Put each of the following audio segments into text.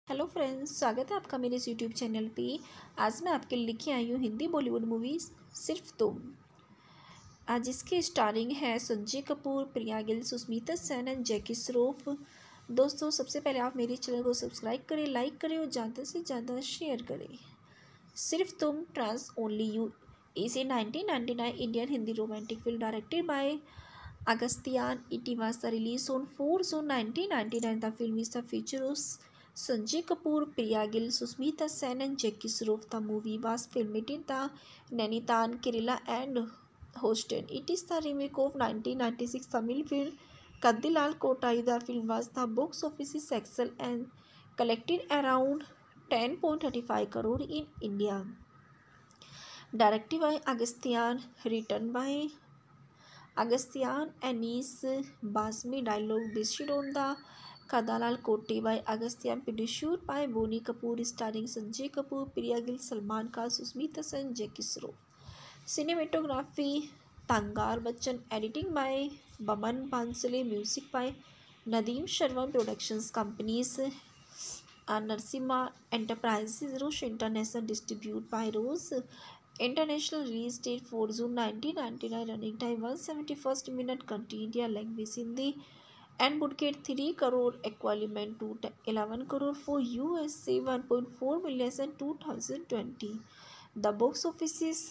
Hello friends, स्वागत है आपका मेरे इस यूट्यूब चैनल पे। आज मैं आपके लिए लेके आई हूँ हिंदी बॉलीवुड मूवीज़ सिर्फ तुम। आज इसके स्टारिंग है संजय कपूर, प्रिया गिल, सुष्मिता सेन एंड जैकी श्रॉफ। दोस्तों, सबसे पहले आप मेरे चैनल को सब्सक्राइब करें, लाइक करें और ज़्यादा से ज़्यादा शेयर करें। Sirf Tum trans only you is a 1999 Indian Hindi romantic film directed by Agastyan. It was the release on 4 June 1999. The film is the feature of Sanjay Kapoor, Priya Gill, Susmita Sen and Jackie Shroff. The movie was filmed in the Nainital, Kerala and hosted. It is the remake of 1996 Tamil film Kaddilal Kotai. The film was the box office success and collected around 10.35 crore in India. Directed by Agastyan, written by Agastyan Anis Basmi, dialogue based on the Kadalal Kote by Agastyan, produced by Boni Kapoor, starring Sanjay Kapoor, Priya Gill, Salman Khan, Susmita Sen, Jackie Shroff. Cinematography Tangar Bachchan, editing by Baman Bansale, music by Nadeem Sharma. Productions companies Narsimha Enterprises, Roche International, distributed by Rose International. Release date 4 June 1999. Running time 171 minutes. Country India. Language Hindi. And would get 3 crore equivalent to 11 crore for USA, 1.4 million in 2020. The box office is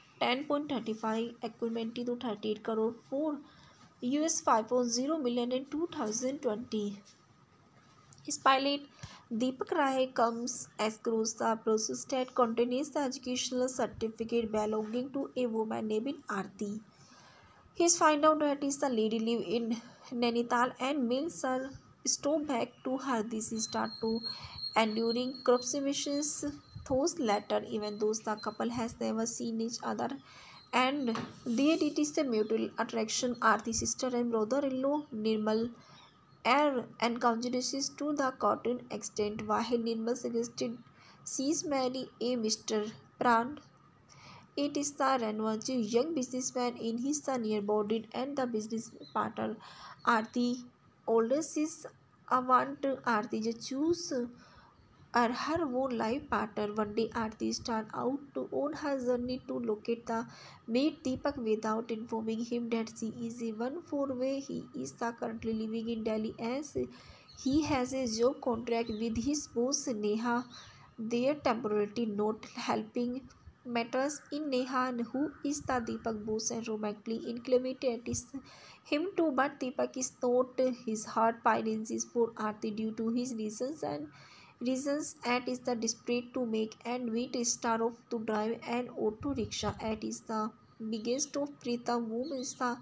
10.35 equivalent to 38 crore for US, 5.0 million in 2020. His pilot Deepak Rai comes across the process that contains the educational certificate belonging to a woman named Aarti. He finds out that is the lady live in Nainital and mails her stop back to her. This start to enduring corruptions those later, even though the couple has never seen each other, and there it is the mutual attraction. Aarti's sister and brother-in-law Nirmal and conjudices to the cotton extent, while Nirmal suggested she's marry a Mr. Pran. It is the Ranwaji, young businessman in his near-bodied and the business partner Aarti. Older sis want Aarti to choose her own life partner. One day Aarti starts out on her journey to locate the meet Deepak without informing him that she is a one for way. He is currently living in Delhi as he has a job contract with his boss Neha. Their temporarily not helping matters in Neha, who is the Deepak boss and romantically inclined him too, but Deepak is not. His heart pines for Aarti due to his reasons and is the desperate to make and meet star of to drive an auto rickshaw at is the biggest of Pritam whom is the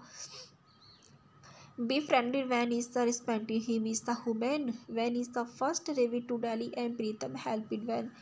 befriended when is the respecting him is the woman when is the first Ravi to Delhi and Pritam helped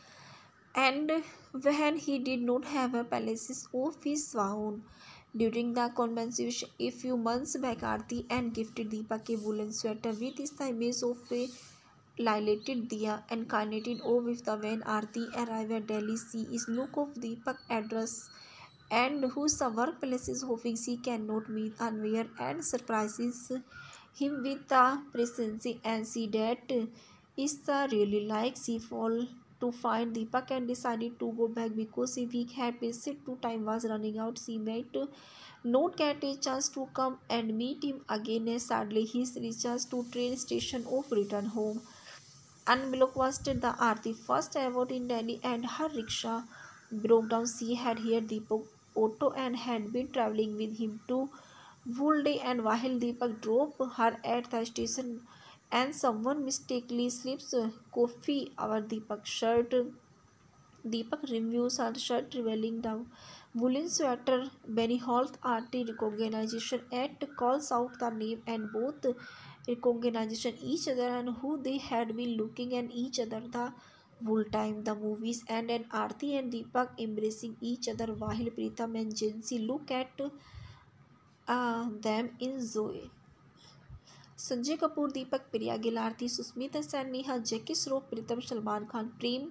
when he did not have a palace of his own. During the conversation a few months back, Aarti and gifted Deepak a woolen sweater with is the image of a lilated diya and carnated with the when Aarti arrived at Delhi. She is look of Deepak address and whose the workplace is hoping she cannot meet unaware and surprises him with the presence and see that is the really like she fall to find Deepak and decided to go back because a week had passed to time was running out. She might not get a chance to come and meet him again as sadly he reaches to train station of return home. Unblockbuster the Aarti first arrived in Delhi and her rickshaw broke down. She had hired Deepak auto and had been travelling with him to whole day, and while Deepak dropped her at the station and someone mistakenly slips coffee over Deepak's shirt. Deepak removes her shirt, revealing the woolen sweater. Benny Holt Aarti recognition at calls out the name and both recognition each other and who they had been looking at each other the whole time. The movies end and Aarti and Deepak embracing each other while Pritam and Jansi look at them in joy. Sanjay Kapoor, Deepak, Priya Gill, Aarti, Susmita Sen, Neha, Jackie Shroff, Pritam, Salman Khan, Prem,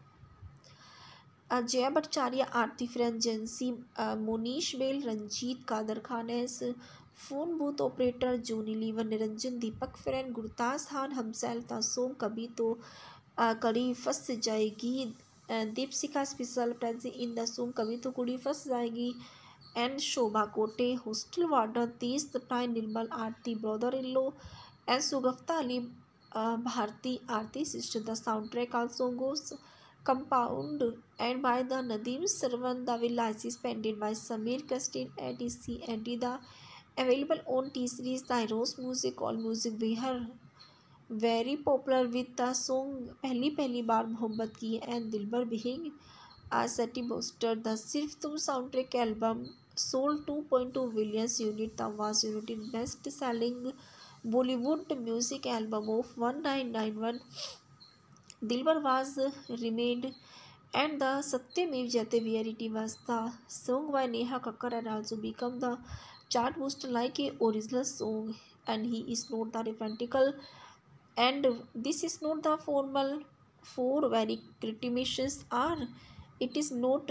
Jaya Bhattacharya, Aarti Friend, Jansi, Monish Bail, Ranjit, Kader Khan as phone booth operator, Johnny Lever, Niranjan, Deepak Friend, Gurtas Khan himself, the song Kabhi To Kadi फंस Jayegi, Deepshikha special presence in the song कभी तो Kudi Phans Jayegi, and Shobha Khote hostel warden, तीस सप्ताह Nirmal Aarti brother in law, and Shagufta Ali Bharti Aarti sister. The sound track also goes compound and by the Nadeem Sarwan. The village is painted by Samir Kastin and DC and the available on T series the Rose Music All Music. We are very popular with the song पहली पहली बार मोहब्बत की and Dilbar being a city booster. The सिर्फ तुम soundtrack album sold 2.2 billion unit. The was united best selling Bollywood music album of 1991. Dilbar was remade and the Satyamev Jayate variety was the song by Neha Kakkar and also become the chart booster like a original song, and he is not the referentical, and this is not the formal for very criticisms are it is not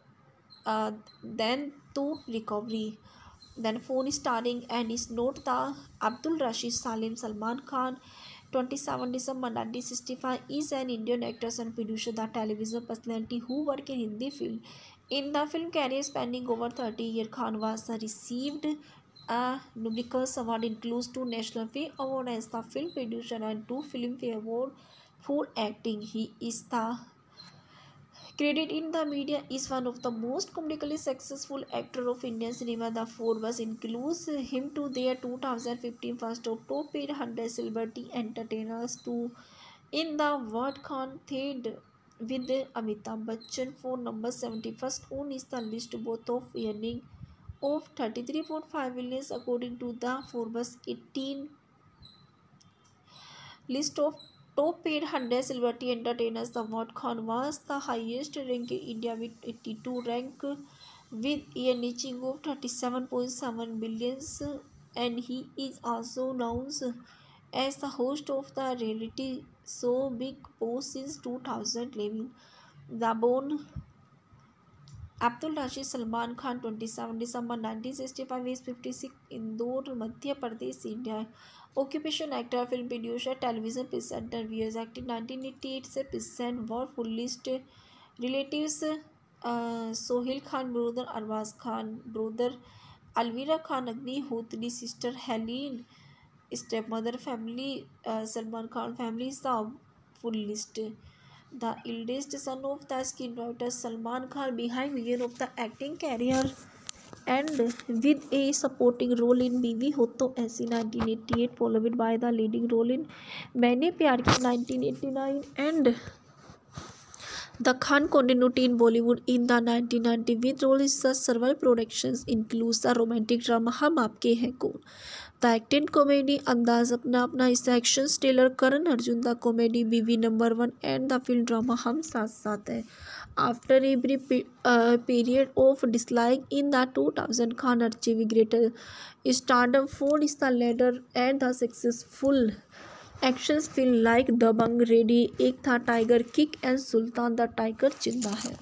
then to recovery. Then phone starring and is not the Abdul Rashid Salim. Salman Khan 27 December 1965 is an Indian actor and producer, the television personality who worked in Hindi film. In the film career spanning over 30 years, Khan was received a numerous award includes 2 National Film Award as the film producer and 2 Filmfare Award for acting. He is the credit in the media is one of the most comedically successful actor of Indian cinema. The Forbes includes him to their 2015 first of top paid 100 celebrity entertainers to in the world contest with Amitabh Bachchan for number 71st on is the list both of earning of 33.5 million according to the Forbes 18 list of top paid 100 celebrity entertainers. The Award Khan was the highest rank in India with 82 rank with a niching of 37.7 billions, and he is also known as the host of the reality show Big Boss since 2011. The born Abdul Rashid Salman Khan 27 December 1965 is 56 Indore, Madhya Pradesh, India. Occupation actor, film producer, television presenter, viewers active 1988 से present war full list. Relatives Sohail Khan brother, Arbaaz Khan brother, Alvira Khan Agnihotri sister, Helene stepmother, family Salman Khan family is the full list. The eldest son of the screenwriter Salman Khan behind year of the acting career and with a supporting role in Biwi Ho To Aisi 1988 followed by the leading role in Maine Pyar Kiya 1989 and the Khan continuity in Bollywood in the 1990 with roles as several productions includes the romantic drama Hum Aapke Hain Kaun, the acting comedy Andaz Apna Apna is the action thriller Karan Arjun, the comedy BV number 1 and the film drama Hum Saath Saath Hai. After a brief period of dislike in the 2000, Khan achieved greater stardom for his the latter and the successful actions film like Dabang, Ready, Ek Tha Tiger, Kick and Sultan the Tiger Zinda Hai.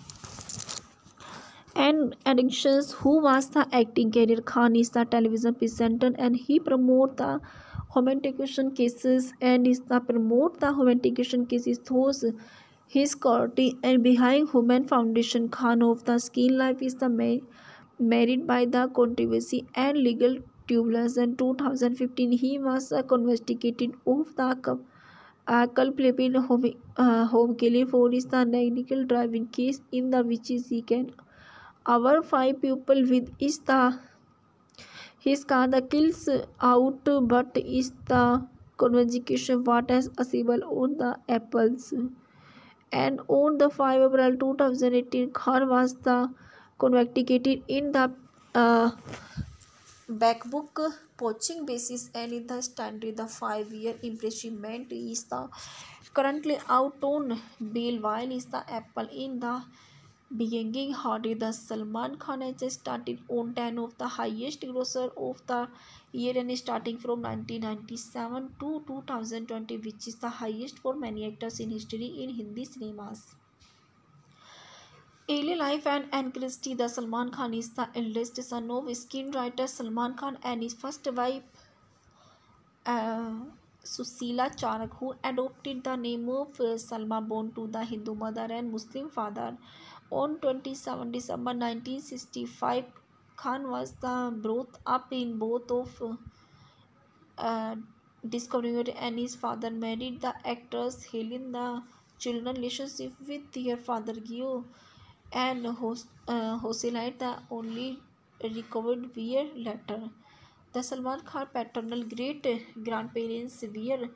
And addictions who was the acting career. Khan is the television presenter and he promote the humiliation cases and is the promote the humiliation cases those his quality and behind Human Foundation. Khan of the Skin Life is the married by the controversy and legal turbulence. In 2015 he was convicted of the culpable home killing for his the negligent driving case in the which he can our 5 people with is the his car the kills out but is the convocation what as possible on the apples. And on the 5 April 2018 Khan was the convicted in the backbook poaching basis and in the standard the 5-year imprisonment is the currently out on bail while is the apple in the beginning hardy. The Salman Khan has started on 10 of the highest grosser of the year and starting from 1997 to 2020 which is the highest for many actors in history in Hindi cinemas. Early life and Anne Christie. The Salman Khan is the eldest son of screenwriter Salman Khan and his first wife Susila Charak, who adopted the name of Salma, born to the Hindu mother and Muslim father. On 27 December 1965, Khan was brought up in both of uh, discovered, and his father married the actress Helen. The children relationship with their father Gio and Hoselite the only recovered year later. The Salman Khan paternal great grandparents were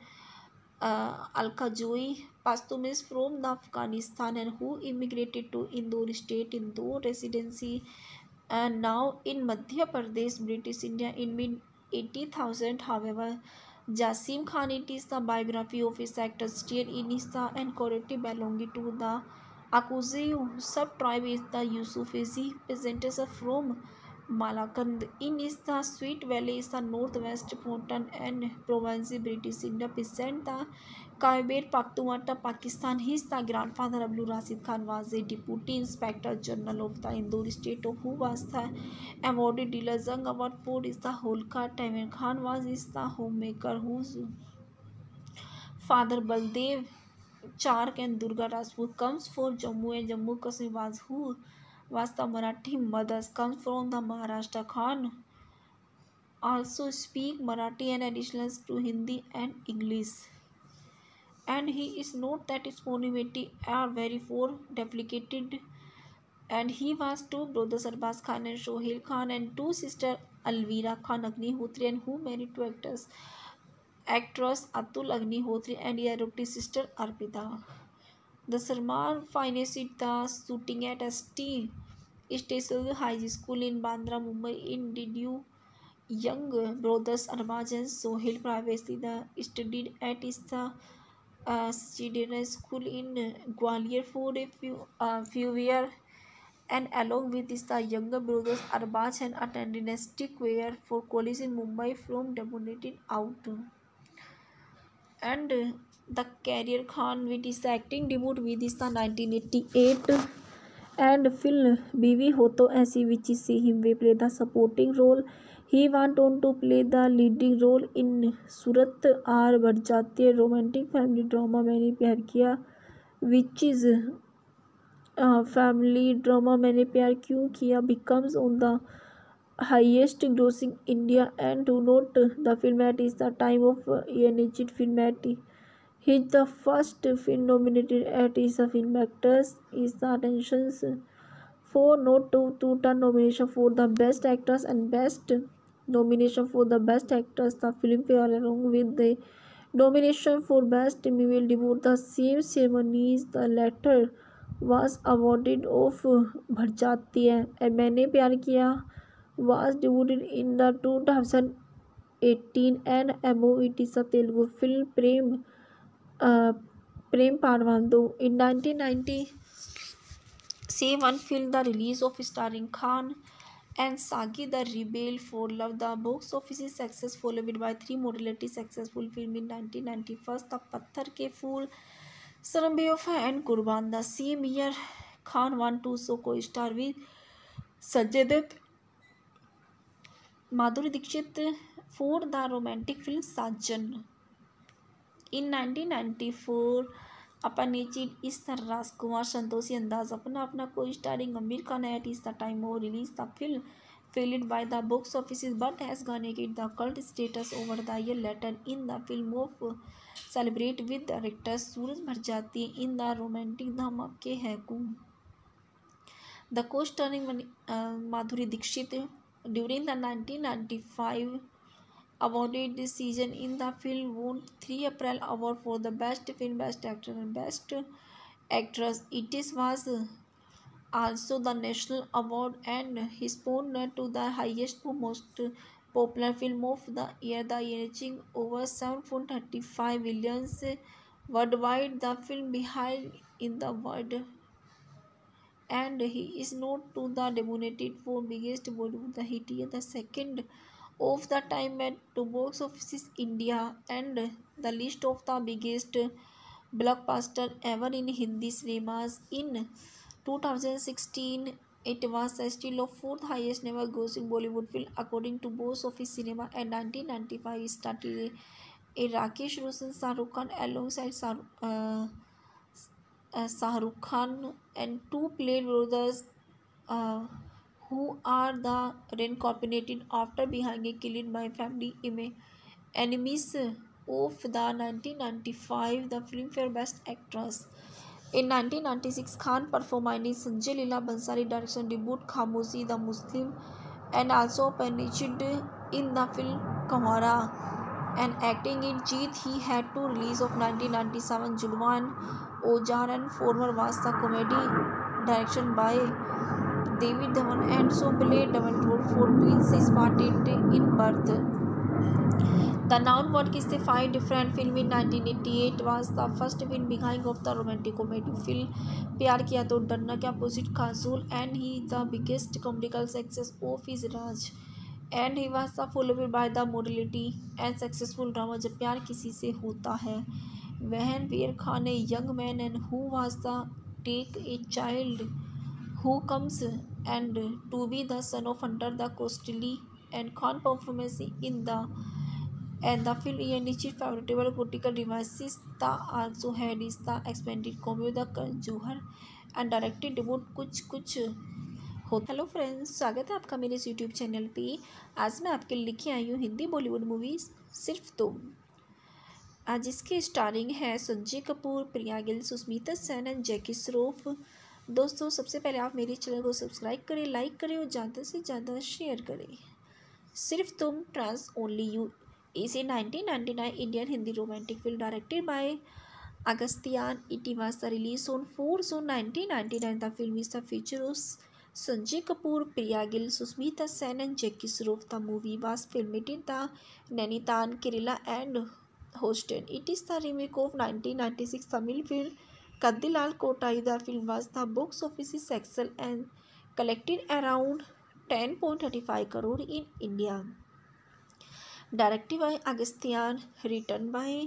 Alka Joy Pastumis from the Afghanistan and who immigrated to Indore state Indore residency and now in Madhya Pradesh, British India in mid 80,000. However, Jasim Khan, it is the biography of his actor Steer Inista and correctly belonging to the Akuze sub-tribe is the Yusufezi peasants from Malakand. In is the Sweet Valley is the northwest mountain and province British India present the Khyber Pakhtunkhwa, Pakistan. His the grandfather Abdul Rashid Khan was a deputy inspector general of the Indore state who was the awarded Dila Zang Award for is the Holkar. Taimur Khan was is the homemaker whose father Baldev Chark and Durga Rajput comes from Jammu and Jammu Kashmir was who was the Marathi mothers comes from the Maharashtra. Khan also speak Marathi and additional to Hindi and English. And he is not that his monumenty are very four duplicated and he was two brothers Arbaz Khan and Shohil Khan and two sisters Alvira Khan Agnihotri and who married two actress Atul Agnihotri and their adopted sister Arpita. The Salman financed the shooting at ST Station High School in Bandra, Mumbai. In did you young brothers Arbaz and Sohail privately the studied at the Chidera school in Gwalior for a few years and along with this the younger brothers Arbaz and attended a stick wear for college in Mumbai from dominated out and the career Khan with his acting debut with is the 1988 and film Bivi Hoto Aisi which is see him we play the supporting role. He went on to play the leading role in Surat Aar Badh Jati Hai romantic family drama मैंने प्यार किया which is family drama मैंने प्यार क्यों किया becomes on the highest grossing India and to note the film at is the time of Yanejit film at his the first film nominated at is the film actors is the attentions for not to turn nomination for the best actors and best nomination for the best actors the Filmfare along with the nomination for best female debut the same ceremonies the latter was awarded of बढ़ जाती है and मैंने प्यार किया was debuted in the 2018 and above it is a Telugu film Prem Parvandu in 1997 film the release of starring Khan and Sagi the Rebel for Love. The box office is success followed by three moderately successful film in 1991 The Patthar Ke Phool, Saram Bewafa and Qurban. The same year Khan won to so co-star with Sanjay Dutt, Madhuri Dixit for the romantic film Sajan. In 1994 Apanechid is the Rajkumar Santoshi Andaz अपना को starring Aamir Khan at is the time of release the film failed by the box offices but has garnered the cult status over the year later in the film of celebrate with director Suraj Bharjati in the romantic Dhamake Hai Koon. The co-starring Madhuri Dixit during the 1995 awarded this season in the film won 3 April award for the best film, best actor and best actress. It is was also the national award and his won to the highest most popular film of the year, the reaching over 7.35 million worldwide. The film behind in the world and he is not to the nominated for biggest Bollywood the hit year, the second of the time at to box office India and the list of the biggest blockbuster ever in Hindi cinemas in 2016. It was still of fourth highest never grossing Bollywood film according to box office cinema and 1995 started A Rakesh Roshan, Shahrukh Khan alongside Shahrukh Khan and two played brothers uh, who are the reincarnated after being killed by family enemies of the 1995 the Filmfare Best Actress. In 1996, Khan performed in Sanjay Leela Bhansali direction debut Khamoshi the Muslim and also appeared in the film Kamara and acting in Jeet. He had two release of 1997 Julwan Ojar and former was the comedy direction by David Dhawan and so played double role for twins started in birth. The noun work is the five different film in 1988 was the first film behind of the romantic comedy film प्यार किया तो डरना के opposite Kajol and he the biggest commercial success of his Raj and he was the followed by the morality and successful drama जब प्यार किसी से होता है when Veer Khan a young man and who was the take a child who comes and to be the son of under the costly and Khan performance in the and the film achieved favorable critical devices. The also had is the expanded comedy the Karan Johar and directed debut कुछ कुछ होता। Hello friends, स्वागत है आपका मेरे इस YouTube channel पे। आज मैं आपके लिए लेके आई हूँ हिंदी बॉलीवुड मूवीज़ सिर्फ तुम। आज इसके स्टारिंग है संजय कपूर, प्रिया गिल, सुष्मिता सेन एंड जैकी श्रॉफ। दोस्तों, सबसे पहले आप मेरे चैनल को सब्सक्राइब करें, लाइक करें और ज़्यादा से ज़्यादा शेयर करें। Sirf Tum trans only you is a 1999 Indian Hindi romantic film directed by Agastyan. It was released on 4 June 1999. The film is the feature of Sanjay Kapoor, Priya Gill, Susmita Sen and Jackie Shroff. The movie was filmed in the Nainital, Kerala and hosted. It is the remake of 1996 Tamil film Kaddilal Kotai. The film was the box office success and collected around 10.35 crore in India. Directed by Agastyan, written by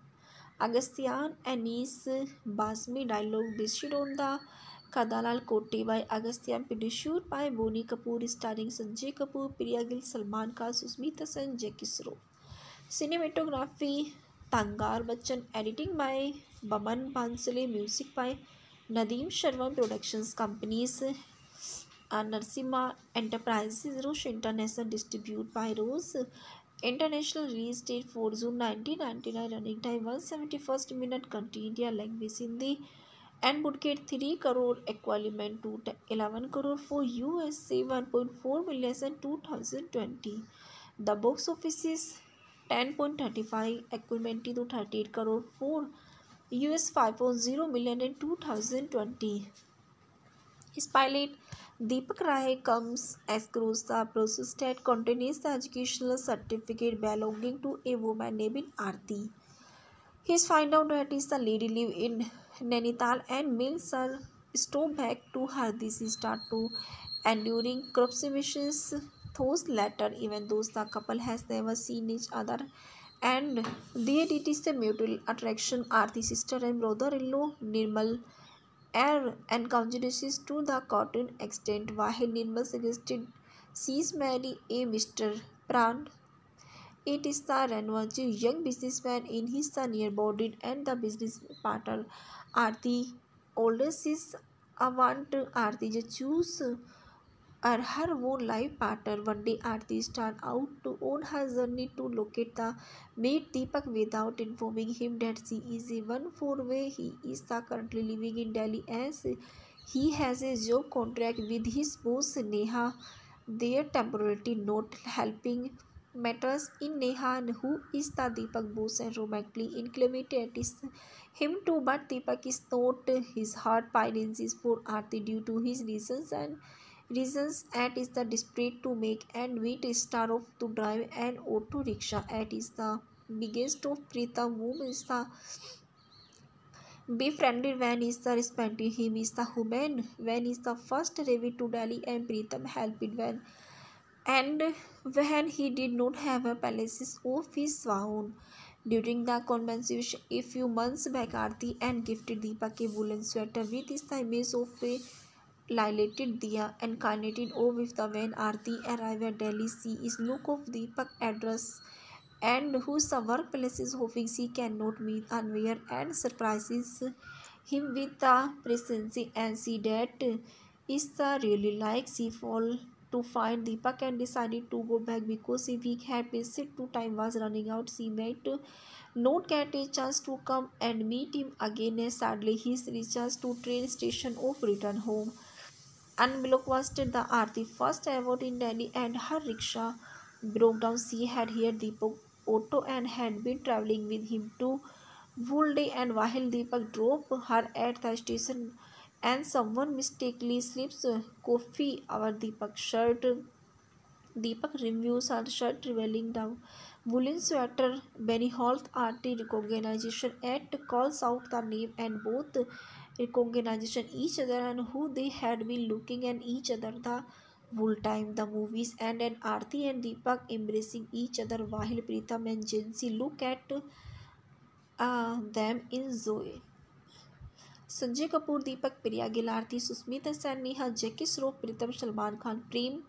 Agastyan, Anis Basmi, dialogue based on the Kadalal Kote by Agastyan, produced by Boni Kapoor, starring Sanjay Kapoor, Priya Gill, Salman Khan, Susmita Sen, Jackie Shroff. Cinematography Tangar Bachchan, editing by Baman Bansale, music by Nadeem Sharma, productions companies Narsimha Enterprises, Roche International, distributed by Rose International, release date 4 June 1999, running time 171 minute, country India, language Hindi, and would get 3 crore equivalent to 11 crore for US, 1.4 million in 2020. The box office is 10.35 equivalent to 38 crore for US, 5.0 million in 2020. His pilot Deepak Rai comes across the process that contains the educational certificate belonging to a woman named Aarti. He finds out that is the lady live in Nainital and mails her stop back to her. This start to enduring corruptions those later, even though the couple has never seen each other. And there it is the mutual attraction. Aarti's sister and brother-in-law Nirmal and conjudices to the cartoon extent while Nirmal suggested she's marry a Mr. Pran. It is the Ranwaju young businessman in his near-bodied and the business partner Aarti. Older is want Aarti to choose her own life partner. One day Aarti starts out on her journey to locate the meet Deepak without informing him that she is one for way. He is currently living in Delhi as he has a job contract with his boss Neha. Their temporarily not helping matters in Neha, who is the Deepak boss and romantically inclined him too, but Deepak is not. His heart pines for Aarti due to his reasons at is the desperate to make and meet star of to drive an auto rickshaw at is the biggest of Pritam whom is the befriended when is the respecting him is the human when is the first Ravi to Delhi and Pritam helped when and when he did not have a palace of his own. During the conversation a few months back, Aarti and gifted Deepak a woolen sweater with is the image of a lilated diya and carnated with the when Aarti arrived at Delhi. She is look of Deepak address and whose workplace is hoping she cannot meet unaware and surprises him with the presence and see that Issa really likes she fall to find Deepak and decided to go back because a week had passed to time was running out. She might not get a chance to come and meet him again as sadly he reaches to train station of return home. Unblockbuster the Aarti first arrived in Delhi and her rickshaw broke down. She had hired Deepak auto and had been travelling with him to whole day, and while Deepak dropped her at the station and someone mistakenly slips coffee over Deepak's shirt. Deepak removes her shirt, revealing the woolen sweater. Benny Holt Aarti recognition at calls out the name and both recognition each other and who they had been looking at each other the whole time. The movies end and Aarti and Deepak embracing each other while Pritam and Jansi look at them in Zoe. Sanjay Kapoor, Deepak, Priya Gill, Aarti, Sushmita Sen, Neha, Jackie Shroff, Pritam, Salman Khan, Prem,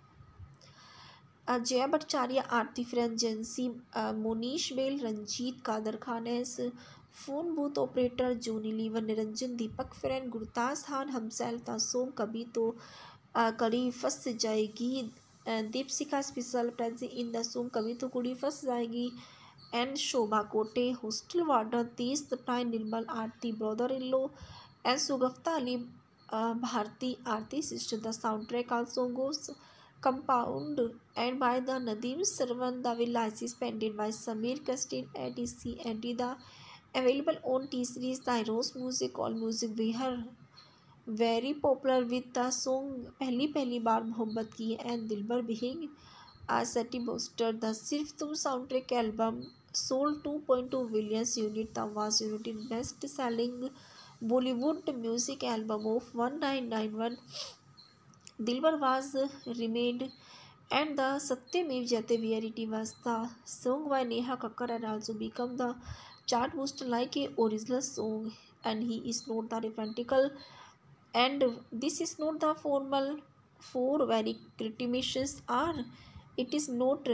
Jaya Bhattacharya, Aarti friend, जेंसी, Mohnish Behl, Ranjeet, Kader Khan as phone booth operator, Johnny Lever, Niranjan, Deepak friend, Gurtaj Khan, हमसेल, तासोम, कभी तो कड़ी फंस जाएगी, Deepshikha special presence in the song, Kabhi तो कुड़ी फंस जाएगी, and Shobha Kote, hostel warden Tej Saptai, Nirmal Aarti, brother-in-law, and Sugafta Ali Bharti Aarti sister. The soundtrack also goes compound and by the Nadeem Sarwan. The village is painted by Samir Kastin at EC and the available on T series. The Heroes music, all music we are very popular with the song पहली बार मोहब्बत की and Dilbar being Sati boasted the Sirf Tum soundtrack album sold 2.2 billion units. The was united best selling Bollywood music album of 1991. Dilbar was remained and the Satyamev Jayate Verity was the song by Neha Kakkar and also become the chart booster like a original song, and he is not the referential and this is not the formal for very criticisms are it is not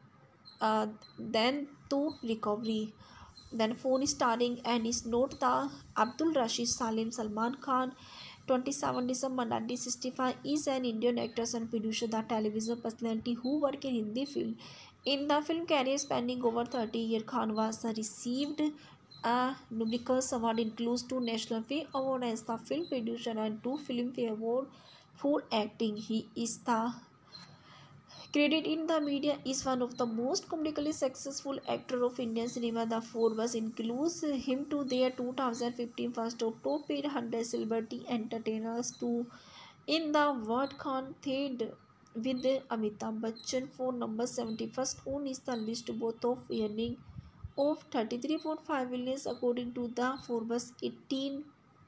then to recovery then phone starring and is not the Abdul Rashid Salim. Salman Khan 27 December 1965 is an Indian actor and producer, the television personality who work in Hindi film. In the film career spanning over 30 years, Khan was received a numerous award includes 2 National Film Award as the film producer and 2 Filmfare Award for acting. He is the credit in the media is one of the most comedically successful actor of Indian cinema. The Forbes includes him to their 2015 first of top paid 100 celebrity entertainers to in the world. Khan third with Amitabh Bachchan for number 71st on is the list both of earning of 33.5 billion according to the Forbes 18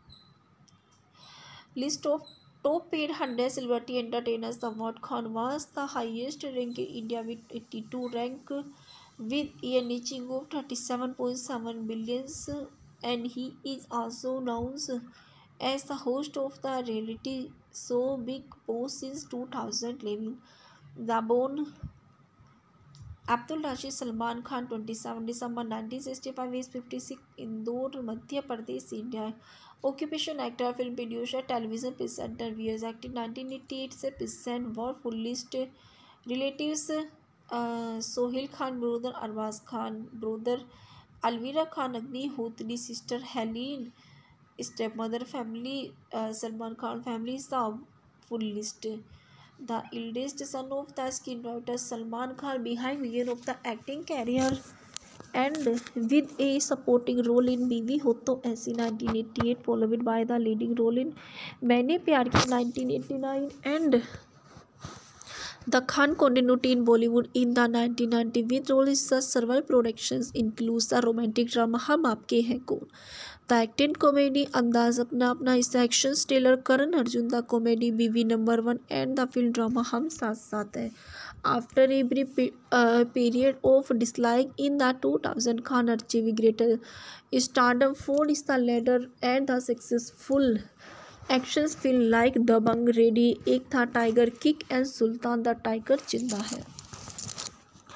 list of top paid 100 celebrity entertainers. The award Khan was the highest rank in India with 82 rank with earning of 37.7 billions, and he is also known as the host of the reality show Big Boss since 2011. The born Abdul Rashid Salman Khan 27 December 1965 is 56 Indore, Madhya Pradesh, India. Occupation actor, film producer, television presenter, viewers active 1988 से present war full list. Relatives Sohail Khan brother, Arbaaz Khan brother, Alvira Khan Agnihotri sister, Helene stepmother, family Salman Khan family is the full list. The eldest son of the screenwriter Salman Khan behind vision of the acting career and with a supporting role in Biwi Ho To Aisi 1988 followed by the leading role in Maine Pyar Kiya 1989 and the Khan continuity in Bollywood in the 1990 with roles in several productions includes the romantic drama हम आपके हैं कौन, the action comedy अंदाज अपना अपना इस action thriller Karan Arjun, the comedy Biwi number 1 and the film drama हम साथ साथ हैं. After a brief period of dislike in the 2000, Khan achieved greater stardom for his the latter and the successful actions film like Dabang, Ready, Ek Tha Tiger, Kick and Sultan the Tiger Zinda Hai.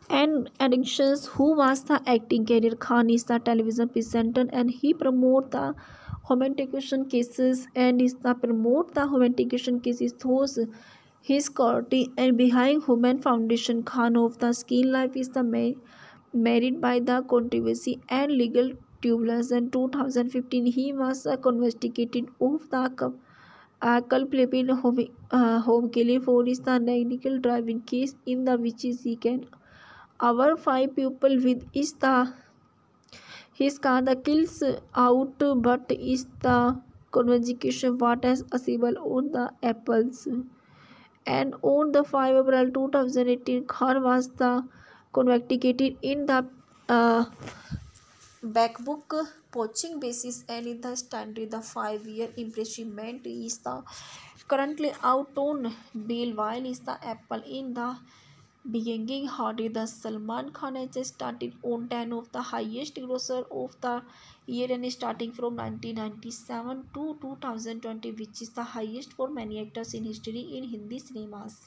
and addictions. Who was the acting career? Khan is the television presenter and he promote the homologication cases and is the promote the homologication cases those his quality and behind Human Foundation. Khan of the Skin Life is the married by the controversy and legal turbulence. In 2015 he was convicted of the culpable home killing for is the negligent driving case in the which is he can our five people with is the his car the kills out but is the convocation what as possible on the apples. And on the 5 April 2018 Khan was the convicted in the uh, backbook poaching basis and in the standard the 5-year imprisonment is the currently out on bail while is the apple in the beginning hardy. The Salman Khan has started on 10 of the highest grosser of the year and starting from 1997 to 2020 which is the highest for many actors in history in Hindi cinemas.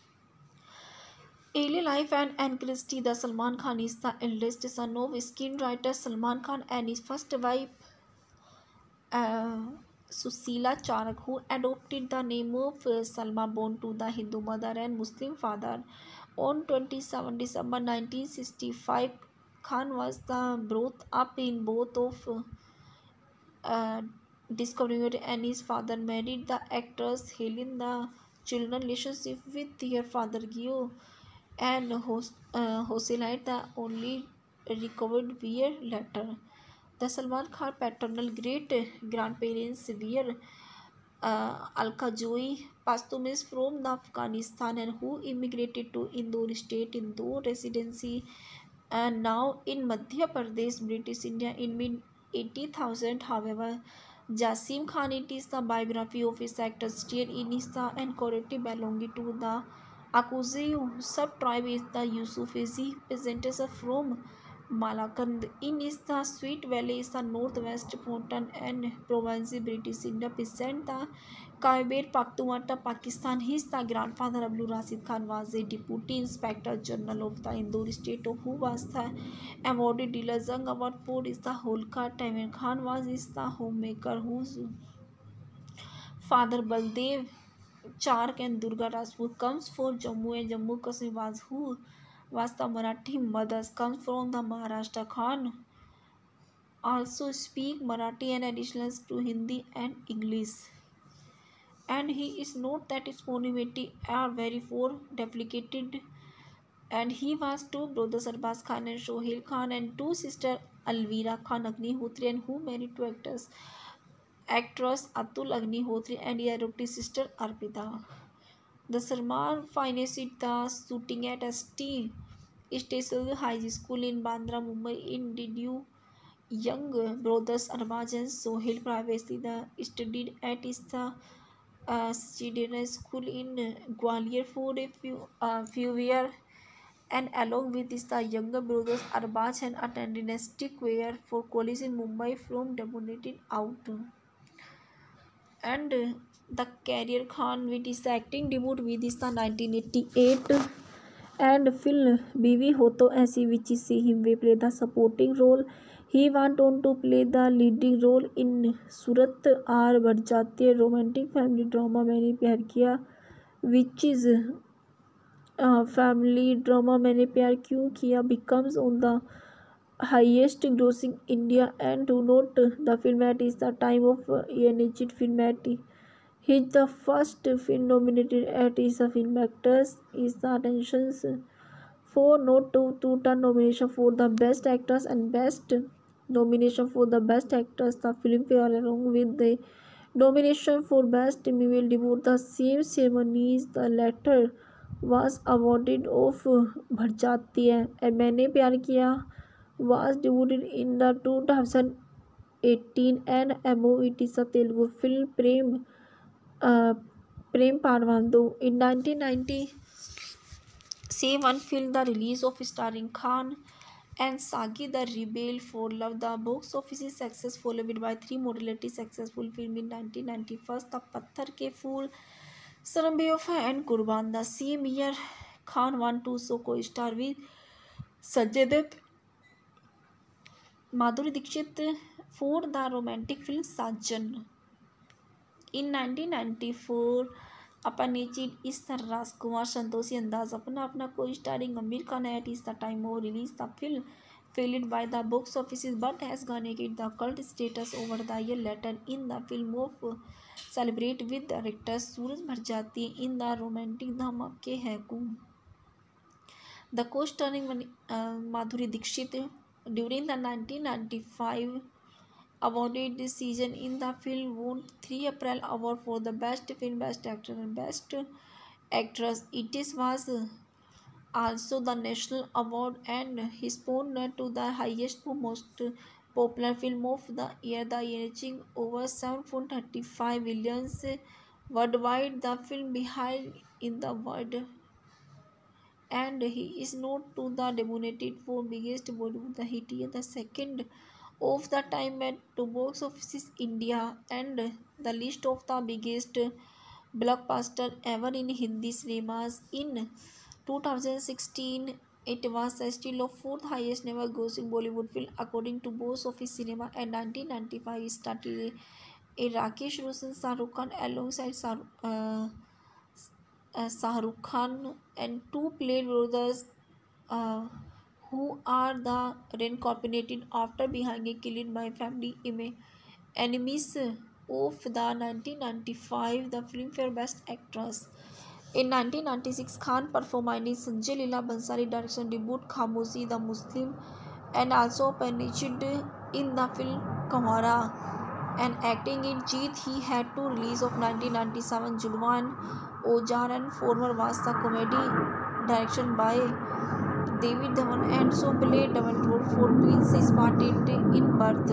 Early life and Christie. The Salman Khan is the eldest son of screenwriter Salman Khan and his first wife uh, Susila Charak, who adopted the name of Salma born to the Hindu mother and Muslim father. On 27 December 1965, Khan was the brought up in both of uh, Discovery and his father married the actress Helen. The children relationship with their father Gio and Hoselite the only recovered year later. The Salman Khan paternal great grandparents were Alka-Joi Pastumis from the Afghanistan and who immigrated to Indore state Indore residency and now in Madhya Pradesh, British India in mid 80,000. However, Jasim Khan it is the biography of his actor still in his the and correctly belonging to the Akuzi sub-tribe is the Yusufizi presenters are from Malakand in is the Sweet Valley is the northwest mountain and province British India present the Khyber Pakhtunkhwa Pakistan. His the grandfather Abdul Rashid Khan was a deputy inspector general of the Indore state who was the awarded Dila Jung Award for is the Holkar. Taimur Khan was is the homemaker whose father Baldev Chark and Durga Rajput comes from Jammu and Jammu Kashmir was who was the Marathi mothers comes from the Maharashtra. Khan also speak Marathi and additional to Hindi and English. And he is not that his monumenty are very for duplicated and he was two brothers Arbaz Khan and Shohil Khan and two sisters Alvira Khan Agnihotri and who married two actress Atul Agnihotri and their adopted sister Arpita. The Salman financed the shooting at ST Station High School in Bandra, Mumbai. In did you young brothers Arbaz and Sohail privately the studied at the Chidera school in Gwalior for a few years and along with this the younger brothers Arbaz and attended a stick wear for college in Mumbai from dominated out and the career Khan with his acting debut with is the 1988 and film Biwi Ho To Aisi which is see him we play the supporting role. He went on to play the leading role in Surat Aar Badh Jati Hai romantic family drama Maine Pyar Kiya which is family drama Maine Pyar Kyun Kiya becomes on the highest grossing India and to note the film at is the time of ENH film at he is the first film nominated at is a film actors is the attentions for note to turn nomination for the best actors and best nomination for the best actors the Filmfare along with the nomination for best female debut the same ceremonies the latter was awarded of Bharjati Hai and Maine Pyar Kiya was debuted in the 2018 and above it is a Telugu film uh, Prem Parvandu. In 1997 film the release of starring Khan and Sagi the Rebel for Love. The box office is success followed by three moderately successful film in 1991 The Patthar Ke Phool, Saram Bewafa and Qurban. The same year Khan won to so co-star with Sanjay Dutt, Madhuri Dixit for the romantic film Sajan. In 1994, अपरिचित इस राजकुमार संतोषी अंदाज अपना अपना को starring Aamir Khan at is the time of release. The film failed by the box office but has garnered the cult status over the year later. In the film of celebrate with director Sooraj Barjatya in the romantic धमाके है कूम. The co-starring Madhuri Dixit during the 1995 awarded this season in the film won 3 April Award for the Best Film, Best Actor and Best Actress. It was also the National Award and responded to the highest most popular film of the year, the reaching over 7.35 billion worldwide. The film behind in the world and he is not to the nominated for biggest Bollywood the hit year, the second of the time at to box office India and the list of the biggest blockbuster ever in Hindi cinemas. In 2016, it was still of fourth highest never grossing Bollywood film according to box office cinema, and 1995 started a Rakesh Roshan Shahrukh Khan alongside Shahrukh Khan and two played brothers who are the reincarnated after being killed by family enemies of the 1995 the Filmfare Best Actress. In 1996, Khan performed in Sanjay Leela Bhansali direction debut Khamoshi the Muslim and also appeared in the film Kamara and acting in Jeet. He had two release of 1997 Julwa and Ojar and former was the comedy direction by David Dhawan and so played double role for twins started in birth.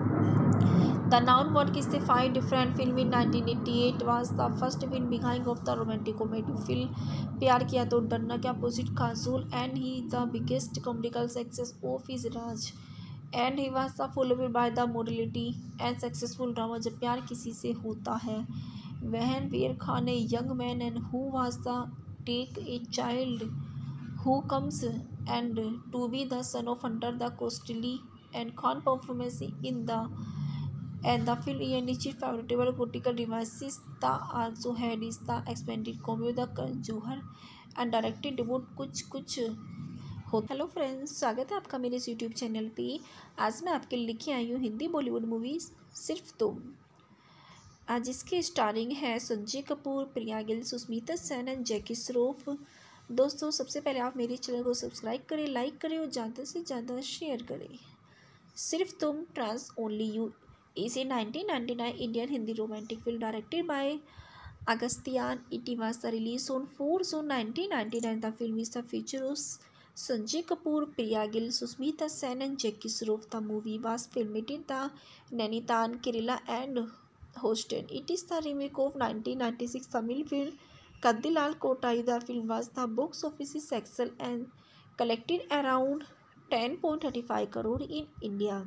The Noun What Kiss the 5 different film in 1988 was the first film behind of the romantic comedy film प्यार किया तो डरना क्या opposite Kajol and he the biggest comedical success of his Raj and he was followed by the morality and successful drama जब प्यार किसी से होता है when Veer Khan a young man and who was the take a child who comes and to be the son of Hunter the costly and Khan performance in the and the film initially favorable political devices the also had is the expanded comedy the Karan Johar and directed debut कुछ हो. Hello friends, स्वागत है आपका मेरे इस YouTube channel पे. आज मैं आपके लिए लेके आई हूँ हिंदी बॉलीवुड मूवीज सिर्फ तुम. आज इसके स्टारिंग है संजय कपूर, प्रिया गिल, सुष्मिता सेन एंड जैकी श्रॉफ. दोस्तों, सबसे पहले आप मेरे चैनल को सब्सक्राइब करें, लाइक करें और ज़्यादा से ज़्यादा शेयर करें. Sirf Tum trans only you is a 1999 Indian Hindi romantic film directed by Agastyan. It was released on 4 June 1999. The film is the feature of Sanjay Kapoor, Priya Gill, Sushmita Sen and Jackie Shroff. The movie was filmed in the Nainital, Kerala and hosted. It is the remake of 1996 Tamil film Kaddilal Kotai. The film was the box office success and collected around 10.35 crore in India.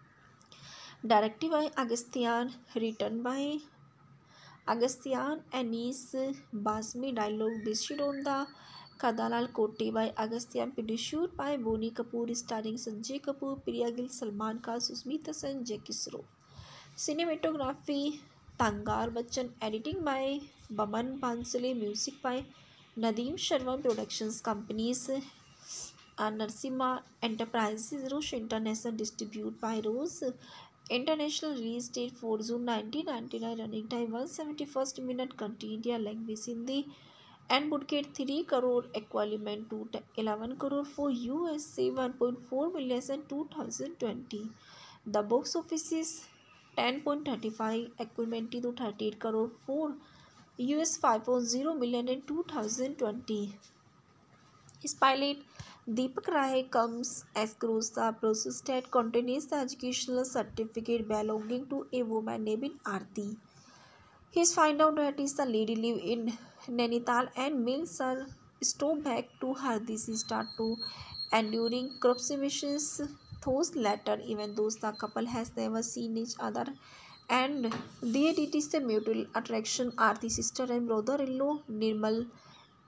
Directed by Agastyan, written by Agastyan, Anis Basmi, dialogue based on the Kadalal Kote by Agastyan, produced by Bonnie Kapoor, starring Sanjay Kapoor, Priya Gill, Salman Khan, Sushmita Sen, Jackie Shroff. Cinematography Tangar Bachchan, editing by Baman Bansale, music by Nadeem Sharma, productions companies Narsimha Enterprises, Roche International, distributed by Rose International. Release date 4 June 1999. Running time 171 minutes. Country India. Language Hindi. And would get 3 crore equivalent to 11 crore for USA 1.4 million in 2020. The box office is 10.35 equivalent to 38 crore for US 5.0 million in 2020. His pilot Deepak Rai comes across the process that contains the educational certificate belonging to a woman named Aarti. He finds out that the lady lives in Nainital and mails her stop back to her. This start to enduring corruptions those later, even though the couple has never seen each other, and there it is the mutual attraction. Aarti's sister and brother-in-law Nirmal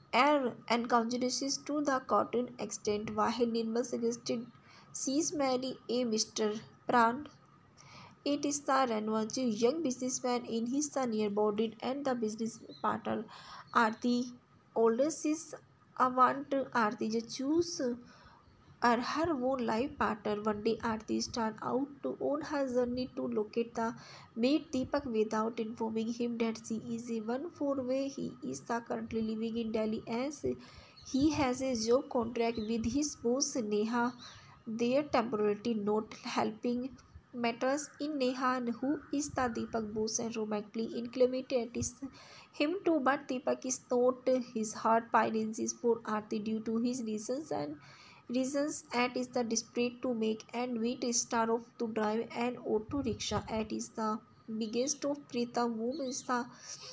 and conjugacies to the cotton extent, while Nirmal suggested she's marry a Mr. Pran. It is the Ranwaji, young businessman in his near-bodied and the business partner Aarti. Older sis want Aarti to choose her own life partner. One day Aarti starts out on her journey to locate the meet Deepak without informing him that she is a one for way. He is currently living in Delhi as he has a job contract with his boss Neha. Their temporarily not helping matters in Neha, who is the Deepak boss and romantically inclined at him too, but Deepak is not. His heart pines for Aarti due to his reasons at is the desperate to make and meet a star of to drive an auto rickshaw at is the biggest of Preetham whom is the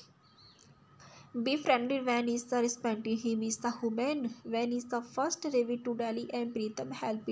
befriended when is the respecting him is the human when is the first Ravi to Delhi and Preetham helped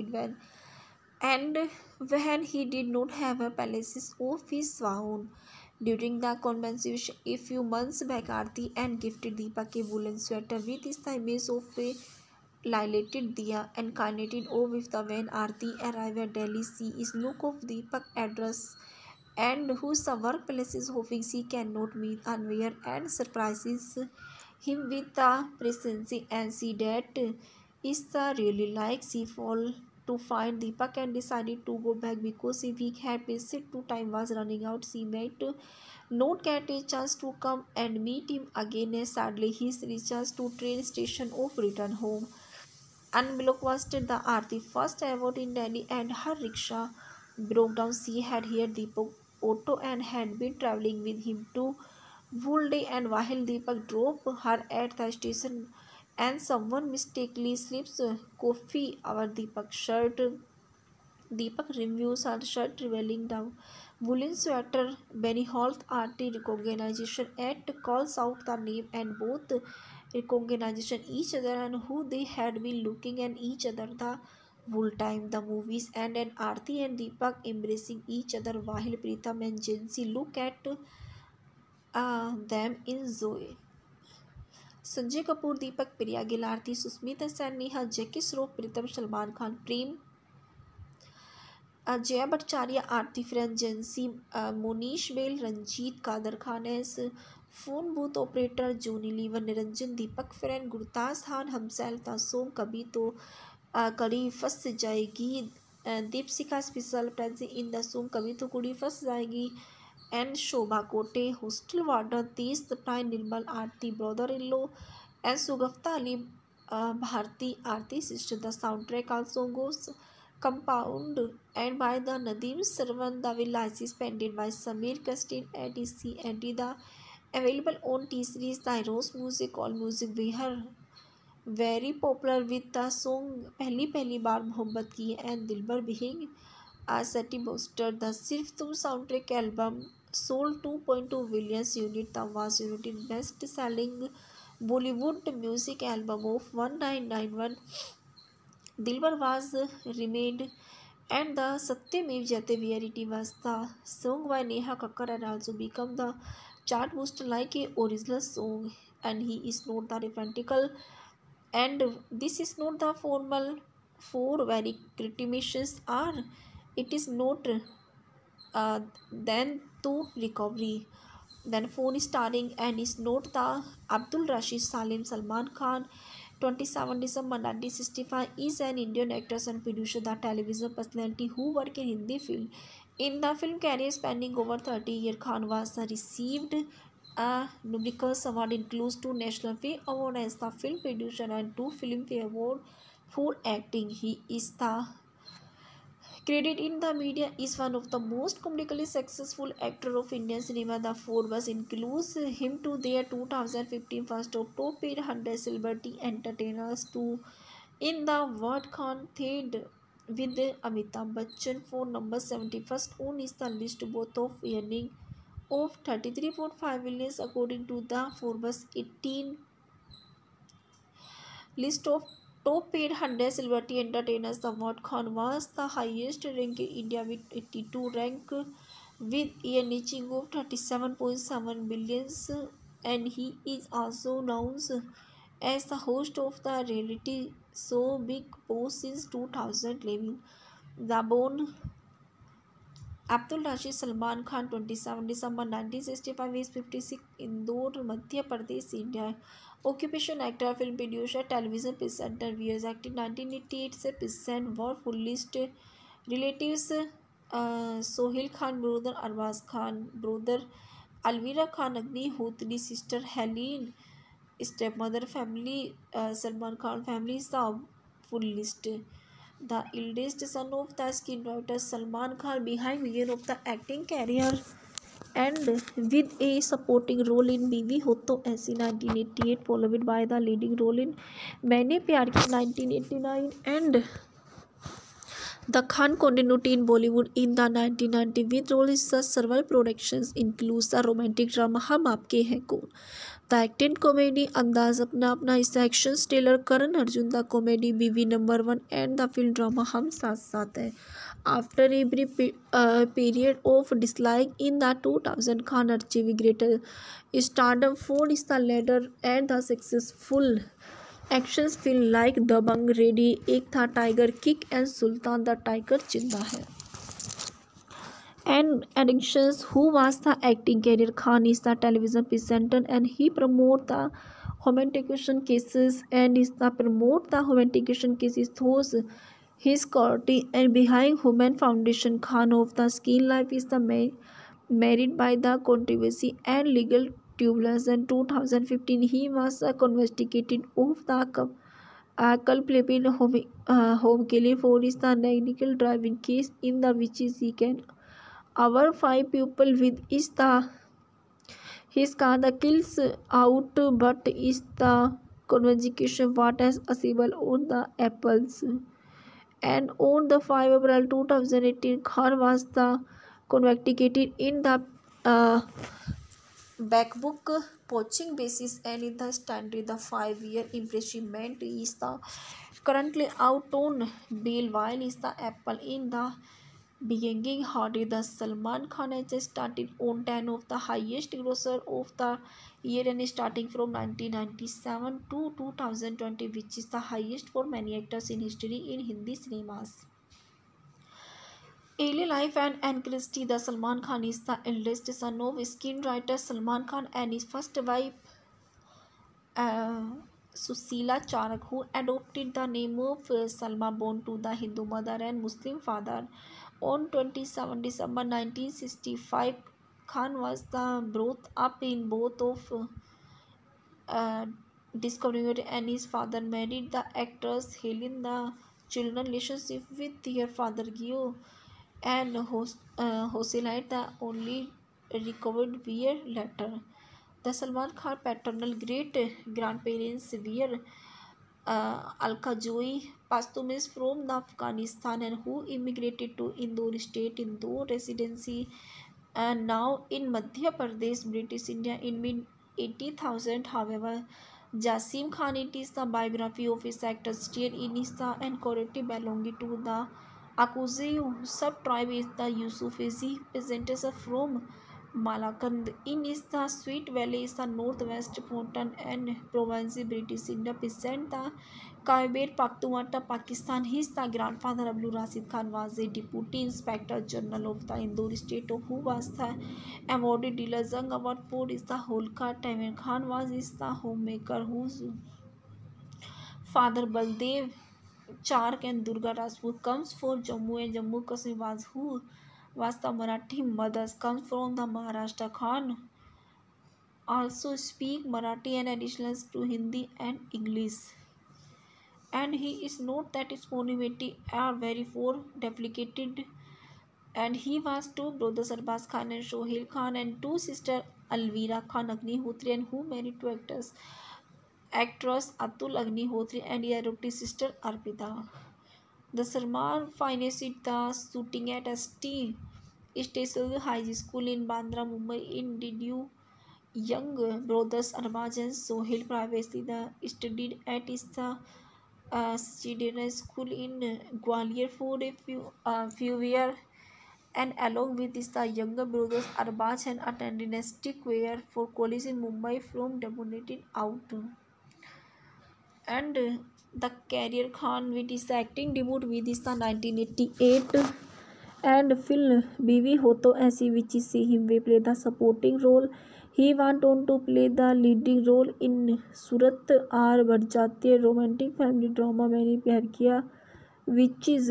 and when he did not have a palaces of his own. During the conversation a few months back, Aarti and gifted Deepak a woolen sweater with his the image of a lilated Diya and carnated over with the when Aarti arrived at Delhi. She is look of Deepak address and whose the workplace is hoping she cannot meet unaware and surprises him with the presence and see that is the really like she fall to find Deepak and decided to go back because if he had visit to time was running out. She might not get a chance to come and meet him again as sadly he reaches to train station of return home. Unblockbuster the Aarti first award in Delhi and her rickshaw broke down. She had heard Deepak auto and had been travelling with him to whole day and while Deepak drove her at the station and someone mistakenly slips coffee over Deepak's shirt. Deepak reviews her shirt revealing the woolen sweater. Benny Holt Aarti recognition at calls out the name and both recognition each other and who they had been looking at each other the whole time. The movies and Aarti and Deepak embracing each other while Pritham and Jansi look at them in Zoe. Sanjay Kapoor, Deepak, Priya Gill, Aarti, Sushmita Sen, Neha, Jackie Shroff, Pritam, Salman Khan, Prem, Jaya Bhattacharya, Aarti friend, जेंसी, Mohnish Behl, Ranjeet, Kader Khan as phone booth operator, Johnny Lever, Niranjan, Deepak friend, Gurtaj Khan, हमसेल, तासोम, कभी तो कड़ी फंस जाएगी, Deepshikha special presence in the song कभी तो Kudi Phans Jayegi and Shobha Khote, hostel warden, Tej Sapru, Nirmal, Aarti brother in law and Shagufta Ali Bharti, Aarti sister. The sound track also goes compound and by the Nadeem Sarwan. The village is painted by Samir Kastin at EC and the available on T series. The Rose Music All Music we are very popular with the song पहली पहली बार मोहब्बत की and Dilbar being a city booster. The सिर्फ तुम soundtrack album sold 2.2 billion unit. The was united best selling Bollywood music album of 1991. Dilbar was remade and the Satyamev Jayate Verity was the song by Neha Kakkar and also become the chart booster like a original song and he is not the referential and this is not the formal for very criticisms are it is not then to recovery then phone starring and is not the Abdul Rashid Salim. Salman Khan 27 December 1965 is an Indian actor and producer, the television personality who work in Hindi film. In the film career spanning over 30 years, Khan was received a numerous award includes 2 National Film Award as the film producer and 2 Filmfare Award for acting. He is the credit in the media is one of the most commercially successful actor of Indian cinema. The Forbes includes him to their 2015 first of top paid 100 celebrity entertainers to in the World Khan third with Amitabh Bachchan for number 71st on is the list both of earning of 33.5 billion according to the Forbes 18 list of top paid 100 celebrity entertainers. The Award Khan was the highest rank in India with 82 rank with a reaching of 37.7 billions and he is also known as the host of the reality show Big Boss since 2011. The Bone Abdul Rashid Salman Khan 27 December 1965 is 56 Indore Madhya Pradesh India. Occupation actor film producer television presenter viewers active 1988 से present war full list relatives Sohail Khan brother Arbaaz Khan brother Alvira Khan Agnihotri sister Helene stepmother family Salman Khan family is the full list. The eldest son of the screenwriter Salman Khan behind year of the acting career and with a supporting role in Biwi Ho To Aisi 1988 followed by the leading role in Maine Pyar Kiya 1989 and the Khan continuity in Bollywood in the 1990 with roles in several productions includes the romantic drama Hum Aapke Hain Kaun. The acting comedy Andaz Apna Apna is the action thriller Karan Arjun the comedy BV number 1 and the film drama Hum Saath Saath Hai. After a brief period of dislike in the 2000 Khan achieved greater stardom for is the ladder and the successful actions film like Dabangg Ready Ek Tha Tiger Kick and Sultan the Tiger Zinda Hai and addictions who was the acting career Khan is the television presenter and he promote the homosexual cases and is the promote the homosexual cases those his quality and behind Human Foundation Khan of the Skin Life is the married by the controversy and legal turbulence in 2015 he was convicted of the culpable home killing for is the negligent driving case in the which is he can our 5 people with is the his car the kills out but is the conviction what as possible on the apples and on the 5 April 2018 Khan was the convicted in the uh, backbook poaching basis and in the standard the 5-year imprisonment is the currently out on bail while is the apple in the beginning hardy the Salman Khan has started on 10 of the highest grosser of the year and starting from 1997 to 2020 which is the highest for many actors in history in Hindi cinemas. Early life and Christie the Salman Khan is the eldest son of screenwriter Salman Khan and his first wife Susila Charak who adopted the name of Salma born to the Hindu mother and Muslim father. On 27 December 1965 Khan was the brought up in both of discovery and his father married the actress Helen. The children relationship with their father Gio and Hoselite the only recovered year later. The Salman Khan paternal great grandparents were Alka Joy Pastumis from the Afghanistan and who immigrated to Indore state Indore residency and now in Madhya Pradesh British India in mid 80,000. However, Jasim Khan it is the biography of his actor still in Inista and currently belonging to the Akuzi sub-tribe is the Yusufizi presenters are from Malakand in is the Sweet Valley is the northwest mountain and province British India present the Khyber Pakhtunkhwa Pakistan. His the grandfather Abdul Rashid Khan was a deputy inspector general of the Indore state of who was the awarded Dila Jung award for is the Holkar Taimur Khan was is the homemaker whose father Baldev Chark and Durga Rajput comes from Jammu and Jammu Kashmir was who was the Marathi mothers comes from the Maharashtra. Khan also speak Marathi and additional to Hindi and English. And he is not that his community are very poor duplicated and he was two brothers Arbaaz Khan and Sohail Khan and two sisters Alvira Khan Agnihotri and who married two actress Atul Agnihotri and his adopted sister Arpita. The Salman financed the shooting at ST Station High School in Bandra, Mumbai. In did you young brothers Arbaaz and Sohail privately the studied at the Chidera school in Gwalior for a few years and along with his the younger brothers Arbaaz and attended Stick Wear for college in Mumbai from dominated out. and the career Khan with his acting debut with is the 1988 and film Bivi Ho To Aisi, which is see him we play the supporting role. He went on to play the leading role in Surat Aar Badh Jati Hai romantic family drama मैंने प्यार किया, which is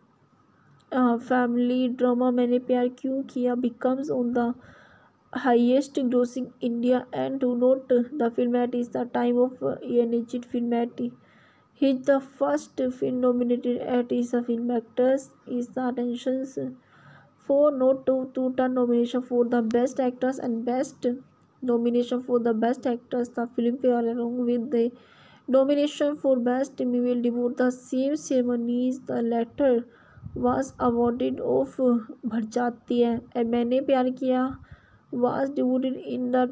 family drama मैंने प्यार क्यों किया becomes on the highest grossing India and to note the film at is the time of Yanejit film at his the first film nominated at is the film actors is the attentions for note to two-turn nomination for the best actors and best nomination for the best actors the Filmfare along with the nomination for best female debut the same ceremonies the latter was awarded of बढ़ जाती है और मैंने प्यार किया was debuted in the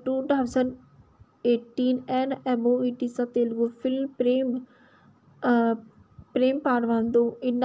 2018 and above it is a Telugu film Prem Parvandu in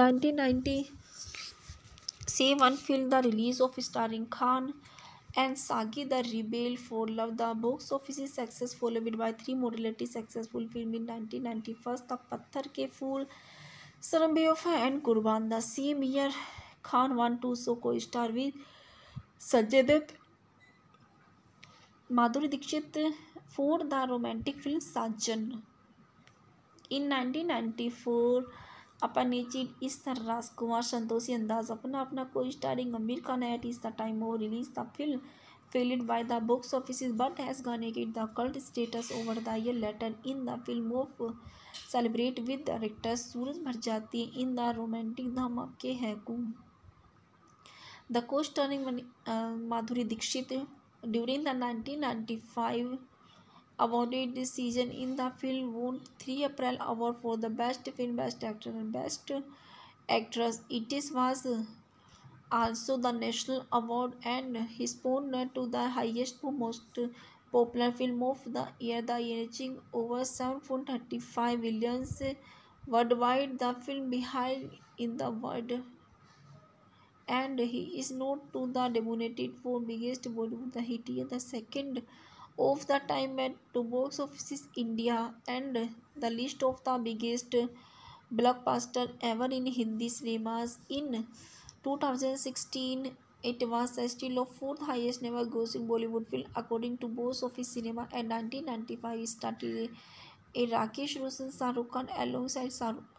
1997 film the release of starring Khan and Sagi the Rebel for Love the box office success followed by three moderately successful film in 1991 the Patthar Ke Phool Saram Bewafa and Qurban the same year Khan won to so co-star with Sanjay Dutt Madhuri Dixit for the romantic film Sajan. In 1994 अपनेचिड इस राजकुमार संतोषी अंदाज अपना अपना को starring Aamir Khan at is the time of release the film failed by the box office but has garnered the cult status over the year later in the film of celebrate with director Suraj Bharjati in the romantic Dhamake Hai Koon. The co-starring Madhuri Dixit during the 1995 awarded this season in the film won 3 April award for the best film, best actor and best actress. It was also the national award and his won to the highest most popular film of the year, the reaching over 7.35 billion worldwide. The film behind in the world and he is not to the nominated for biggest Bollywood the hit year, the second of the time at to box office India and the list of the biggest blockbuster ever in Hindi cinemas in 2016. It was still of fourth highest never grossing Bollywood film according to box office cinema and 1995 started a Rakesh Roshan Shah Rukh Khan alongside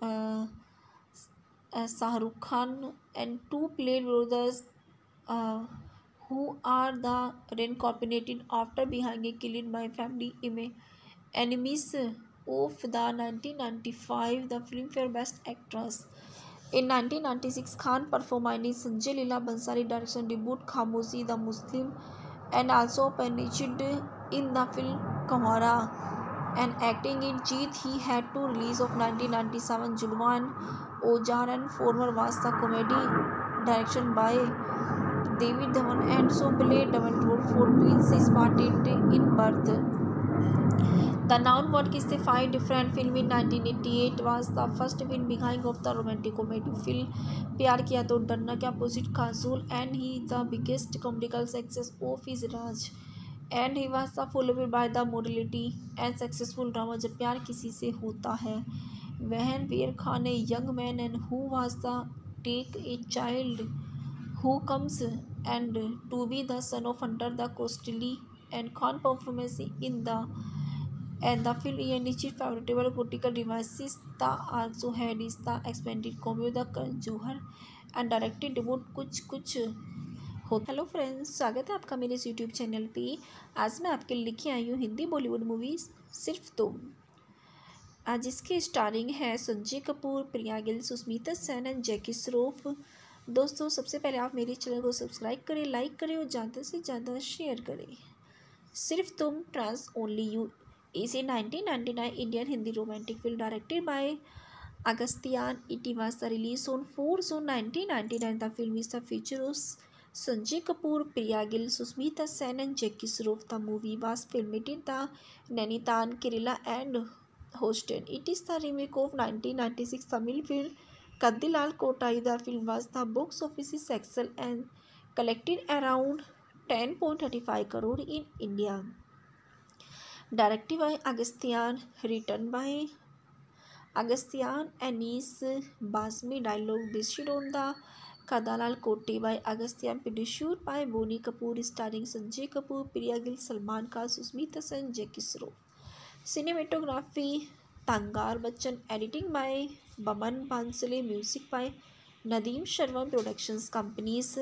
Shah Rukh Khan and two played brothers who are the reincarnated after being killed by family enemies of the 1995 the Filmfare Best Actress. In 1996, Khan performed in Sanjay Leela Bhansali direction debut Khamoshi the Muslim and also appeared in the film Kamara and acting in Jeet He Had to release of 1997 Julwan Ojar and former was the comedy direction by David Dhawan and so played double role for twins spotted in birth. The noun work is the 5 different film in 1988 was the first film behind of the romantic comedy film प्यार किया तो डरना क्या opposite Kajol and he the biggest comedical success of his Raj and he was the followed by the morality and successful drama जब प्यार किसी से होता है when Veer Khan a young man and who was the take a child who comes and to be the son of Hunter the costly and Khan performance in the and the film initial favorable political devices the also had is the expanded comedy the Karan Johar and directed debut कुछ कुछ हो. Hello friends, स्वागत है आपका मेरे इस YouTube channel पे. आज मैं आपके लिए लेके आई हूँ हिंदी बॉलीवुड मूवीज सिर्फ तुम. आज इसके स्टारिंग है संजय कपूर, प्रिया गिल, सुष्मिता सेन एंड जैकी श्रॉफ. दोस्तों, सबसे पहले आप मेरे चैनल को सब्सक्राइब करें, लाइक करें और ज़्यादा से ज़्यादा शेयर करें. Sirf Tum trans only you is a 1999 Indian Hindi romantic film directed by Agastyan. It was released on 4 June 1999. The film is the feature of Sanjay Kapoor, Priya Gill, Susmita Sen and Jackie Shroff. The movie was filmed in the Nainital, Kerala and hosted. It is the remake of 1996 Tamil film Kaddilal Kotai. The film was the box office success and collected around 10.35 crore in India. Directed by Agastyan, written by Agastyan Anis Basmi dialogue based on the Kadalal Kote by Agastyan, produced by Boni Kapoor, starring Sanjay Kapoor, Priya Gill, Salman Khan, Susmita Sen, Jackie Shroff. Cinematography Tangar Bachchan, editing by Baman Bansale, music by Nadeem Sharma, productions companies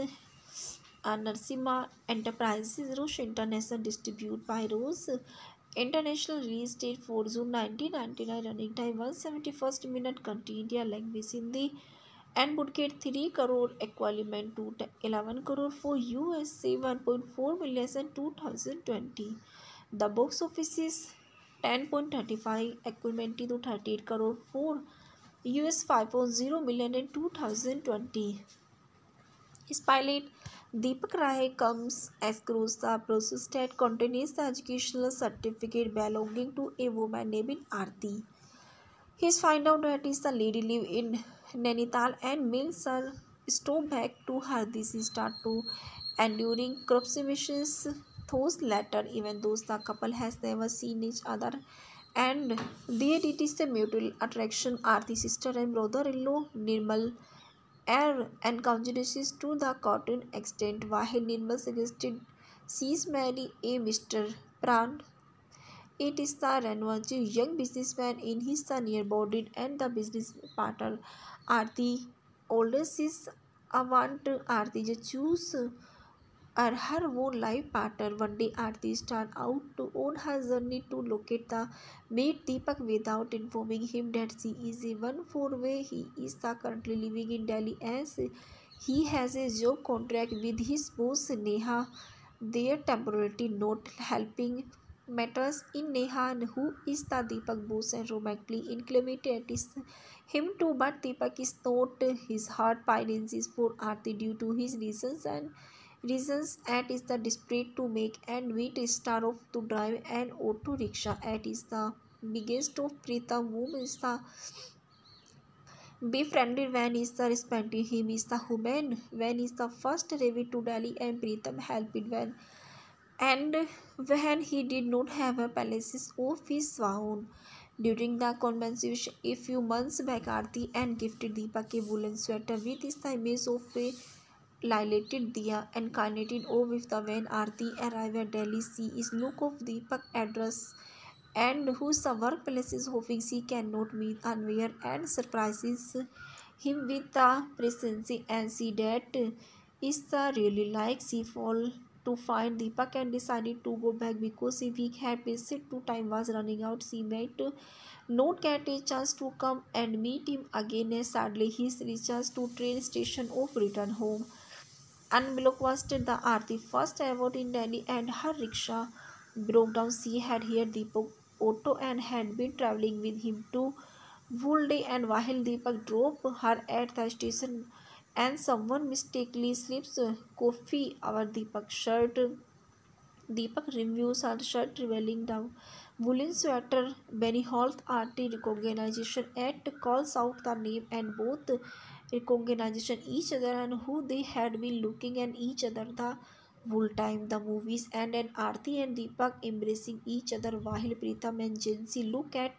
Narsimha Enterprises, Roche International, distributed by Rose International, release date 4 June 1999, running time 171 minute, country India, language Hindi, and would get 3 crore equivalent to 11 crore for USA, 1.4 million in 2020. The box office is 10.35 equivalent to 38 crore for US, 5.0 million in 2020. His pilot Deepak Rai comes across the process that contains the educational certificate belonging to a woman named Aarti. He finds out that is the lady live in Nainital and mails her stop back to her. This start to enduring corruptions those later, even though the couple has never seen each other, and there it is the mutual attraction. Aarti's sister and brother-in-law Nirmal and conjudices to the cotton extent, while Nirmal suggested she's marry a Mr. Pran. It is the Ranwaji, young businessman in his near-bodied and the business partner Aarti. Older sis want Aarti to choose her own life partner. One day Aarti starts out on her journey to locate the meet Deepak without informing him that she is a one for way. He is currently living in Delhi as he has a job contract with his boss Neha. Their temporarily not helping matters in Neha, who is the Deepak boss and romantically inclined is him too, but Deepak is not. His heart pines for Aarti due to his reasons at is the desperate to make and meet star of to drive an auto rickshaw at is the biggest of Pritam whom is the befriended when is the respecting him is the woman when is the first Ravi to Delhi and Pritam helped when and when he did not have a palace of his own. During the conversation a few months back, Aarti and gifted Deepak a woolen sweater with is the image of a lilated diya and carnated over with the when Aarti arrived at Delhi. She is look of Deepak address and whose workplace is hoping she cannot meet unaware and surprises him with the presence and see that is the really like she fall to find Deepak and decided to go back because a week had passed to time was running out. She might not get a chance to come and meet him again as sadly he reaches to train station of return home. Unblockbuster the Aarti first arrived in Delhi and her rickshaw broke down. She had hired Deepak auto and had been travelling with him to whole day, and while Deepak dropped her at the station and someone mistakenly slips coffee over Deepak's shirt. Deepak removes her shirt revealing the woolen sweater. Benny Holt Aarti recognition at calls out the name and both recognition each other and who they had been looking at each other the whole time. The movies end and Aarti and Deepak embracing each other while Pritam and Jansi look at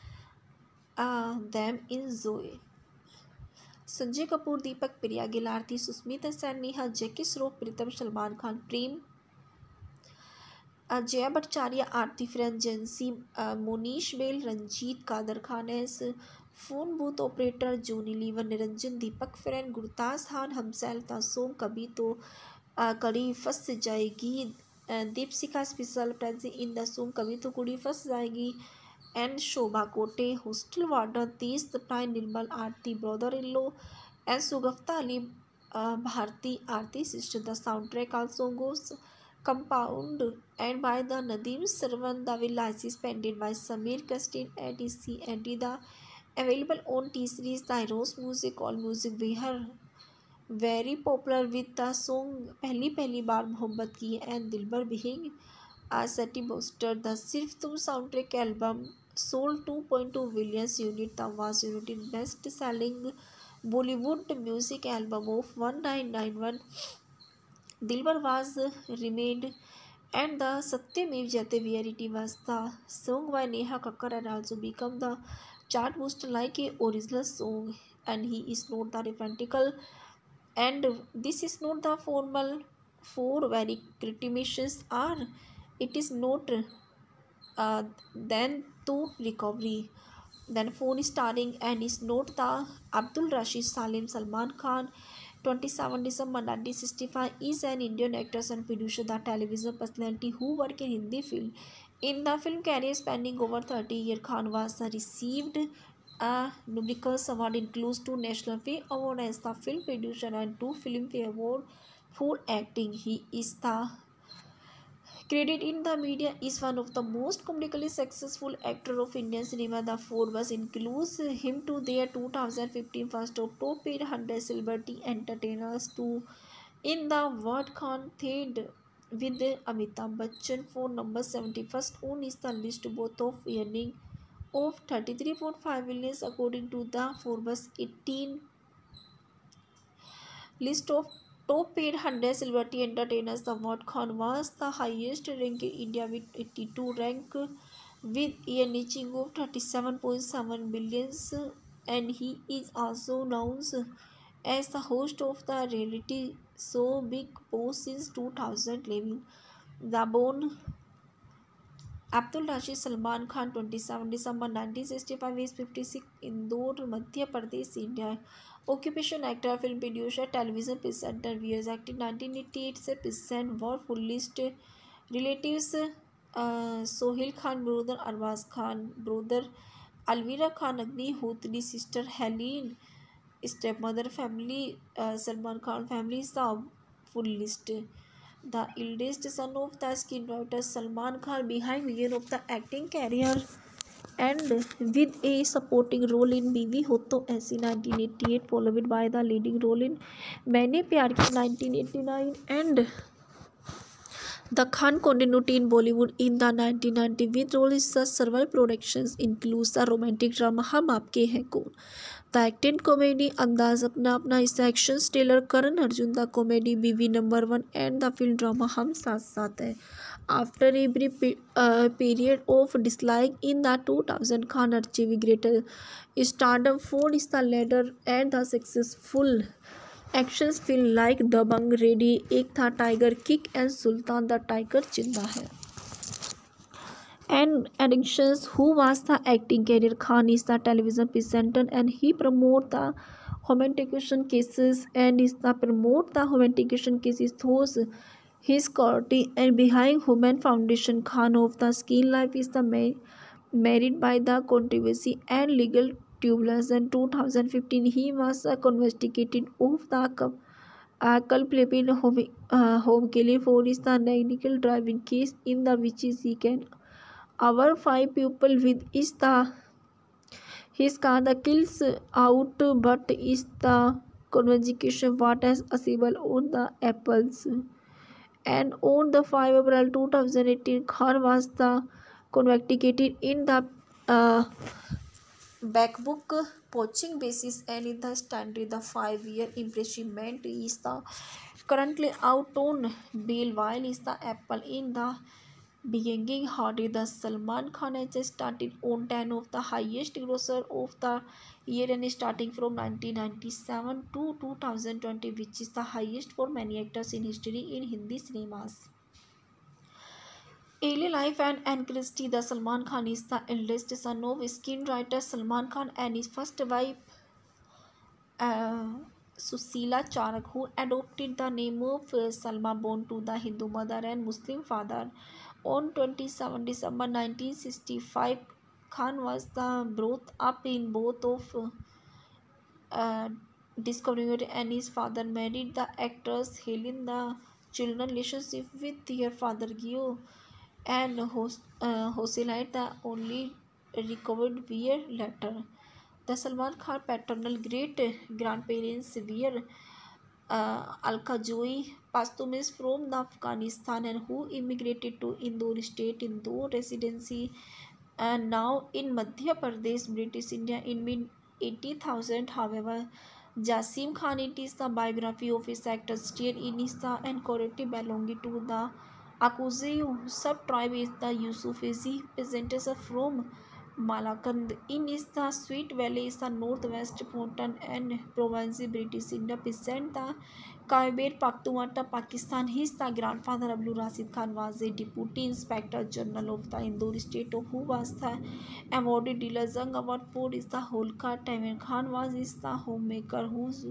them in Zoe. Sanjay Kapoor, Deepak, Priya Gill, Aarti, Susmita Sen, Neha, Jackie Shroff, Pritam, Salman Khan, Prem, Jaya Bhattacharya, Aarti Friend, Jansi, Monish Bail, Ranjit, Kader Khan as phone booth operator, Joni Lever, Niranjan, Deepak Friend, Gurtaz Khan himself, the song Kabhi To Kadi Fas Jayegi, Deepsika special appearance in the song Kabhi To Kudi Fas Jayegi, and Shobha Kote, hostel warden, Tees Tapnai, Nirmal, Aarti, brother-in-law, and Sugafta Ali Bharti, Aarti's sister. The soundtrack also goes compound and by the Nadeem Sarwan. The village is painted by Samir Kastin and is the available on T-Series, the Rose Music, All Music. We are very popular with the song पहली बार मोहब्बत की and Dilbar being a city booster. The Sirf Tum soundtrack album sold 2.2 billion units. The was united best selling Bollywood music album of 1991. Dilbar was remade and the Satyamev Jayate Verity was the song by Neha Kakkar and also become the chartbooster like a original song, and he is not the referentical, and this is not the formal for very criticisms are. It is not then to recovery. Then phone starring and is not the Abdul Rashid Salim Salman Khan. 27 December 1965 is an Indian actor and producer, the television personality who work in Hindi film. In the film career spanning over 30 years, Khan was received a numerous award, includes 2 National Film Award as the film producer and 2 Filmfare Award for acting. He is the credit in the media is one of the most commercially successful actor of Indian cinema. The Forbes includes him to their 2015 first of top paid 100 celebrity entertainers to in the world. Khan third with Amitabh Bachchan for number 71st on is the list, both of earning of 33.5 million according to the Forbes 18 list of top paid 100 celebrity entertainers. The award Khan was the highest rank in India with 82 rank with a reaching of 37.7 billions, and he is also known as the host of the reality show Big Boss since 2011. The born Abdul Rashid Salman Khan 27 December 1965 is 56 Indore, Madhya Pradesh, India. Occupation actor, film producer, television presenter, viewers active 1988 से present war full list. Relatives Sohail Khan brother, Arbaaz Khan brother, Alvira Khan Agnihotri sister, Helene stepmother, family Salman Khan family is the full list. The eldest son of the screenwriter Salman Khan behind year of the acting career and with a supporting role in Biwi Ho To Aisi 1988, followed by the leading role in Maine Pyar Kiya 1989 and the Khan continuity in Bollywood in the 1990 with roles such several productions includes the romantic drama Hum Aapke Hain Kaun, the acting comedy Andaz Apna Apna is the action thriller Karan Arjun, the comedy BV number 1 and the film drama Hum Saath Saath Hai. After a brief period of dislike in the 2000, Khan achieved greater stardom for his the latter and the successful actions film like Dabangg, Ready, Ek Tha Tiger, Kick and Sultan the Tiger Zinda Hai. And addictions who was the acting career. Khan is the television presenter and he promote the humanitation cases and is the promote the humanitation cases those his quality and behind Human Foundation. Khan of the Skin Life is the married by the controversy and legal turbulence. In 2015 he was convicted of the culpable home killing for his the negligent driving case in the which he can our 5 people with is the his car the kills out but is the convocation what as possible on the apples. And on the 5 April 2018 Khan was the convicted in the backbook poaching basis and in the standard the 5-year imprisonment is the currently out on bail while is the apple in the beginning hardy. The Salman Khan has started on 10 of the highest grosser of the year and starting from 1997 to 2020 which is the highest for many actors in history in Hindi cinemas. Early life and Christie. The Salman Khan is the eldest son of screenwriter Salman Khan and his first wife Susila Charak, who adopted the name of Salma, born to the Hindu mother and Muslim father. On 27 December 1965, Khan was brought up in both of discommunity and his father married the actress Helen. The children relationship with their father Gio and Hoselite the only recovered year later. The Salman Khan paternal great grandparents were Alka Joy Pastumis from the Afghanistan and who immigrated to Indore state, Indore residency and now in Madhya Pradesh, British India in mid 80,000. However, Jasim Khan, it is the biography of his actor steer in Ista and correctly belonging to the Akuzi sub-tribe is the Yusufizi presenters from Malakand. In is the Sweet Valley is the northwest mountain and province British India present the Khyber Pakhtunkhwa, Pakistan. He is the grandfather of Abdul Rashid Khan was a deputy inspector general of the Indore state who was the awarded Dila Jung Award for is the Holkar. Taimur Khan was is the homemaker whose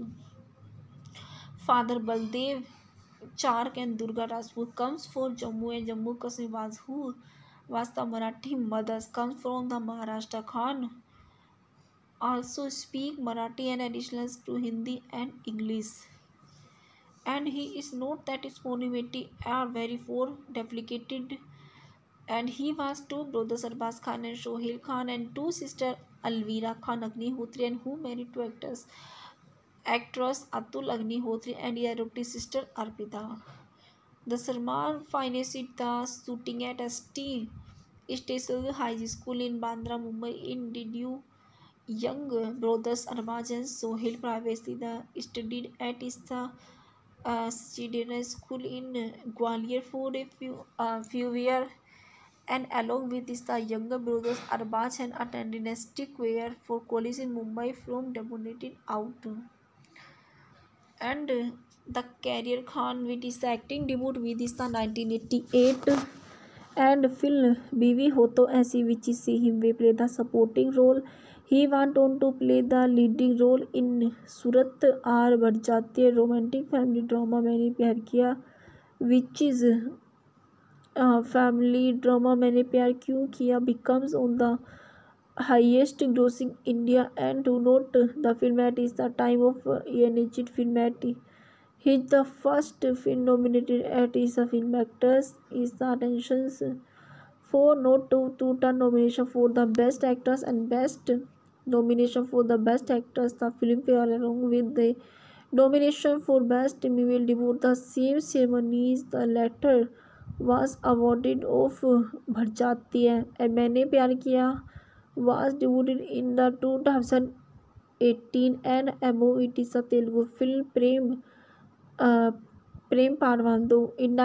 father Baldev Chark and Durga Rajput comes from Jammu and Jammu Kashmir was who was the Marathi mothers comes from the Maharashtra. Khan also speak Marathi and additional to Hindi and English. And he is not that his monumenty are very four duplicated. And he was two brothers Arbaz Khan and Shohil Khan and two sisters Alvira Khan Agnihotri and who married two actress Atul Agnihotri and their adopted sister Arpita. The Sarmar financed the shooting at St. Station High School in Bandra, Mumbai. In did you young brothers Arbaz and Sohail privately the studied at the Chidera school in Gwalior for a few years, and along with this the younger brothers Arbaz and attended a stick wear for college in Mumbai from dominated out. And the career Khan with his acting debut with is the 1988 and film Bivi Ho To Aisi which is see him we play the supporting role. He went on to play the leading role in Surat Aar Badh Jati, a romantic family drama मैंने प्यार किया which is family drama मैंने प्यार क्यों किया becomes on the highest grossing India and to note the film at is the time of Yanejit film at his the first film nominated at is the film actors is the attentions for note to two-turn nomination for the best actors and best nomination for the best actors the Filmfare along with the nomination for best female debut the same ceremonies the latter was awarded of बढ़ जाती है and मैंने प्यार किया was debuted in the 2018 and above it is a Telugu film Prem Parvandu. In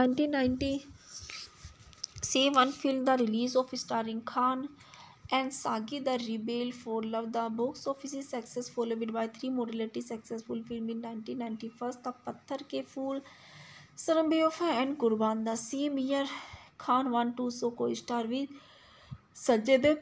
1997 film the release of starring Khan and Sagi the Rebel for Love. The box office is success followed by three moderately successful film in 1991 the Patthar Ke Phool, Saram Bewafa and Qurban. The same year Khan won to so co-star with Sanjay Dutt,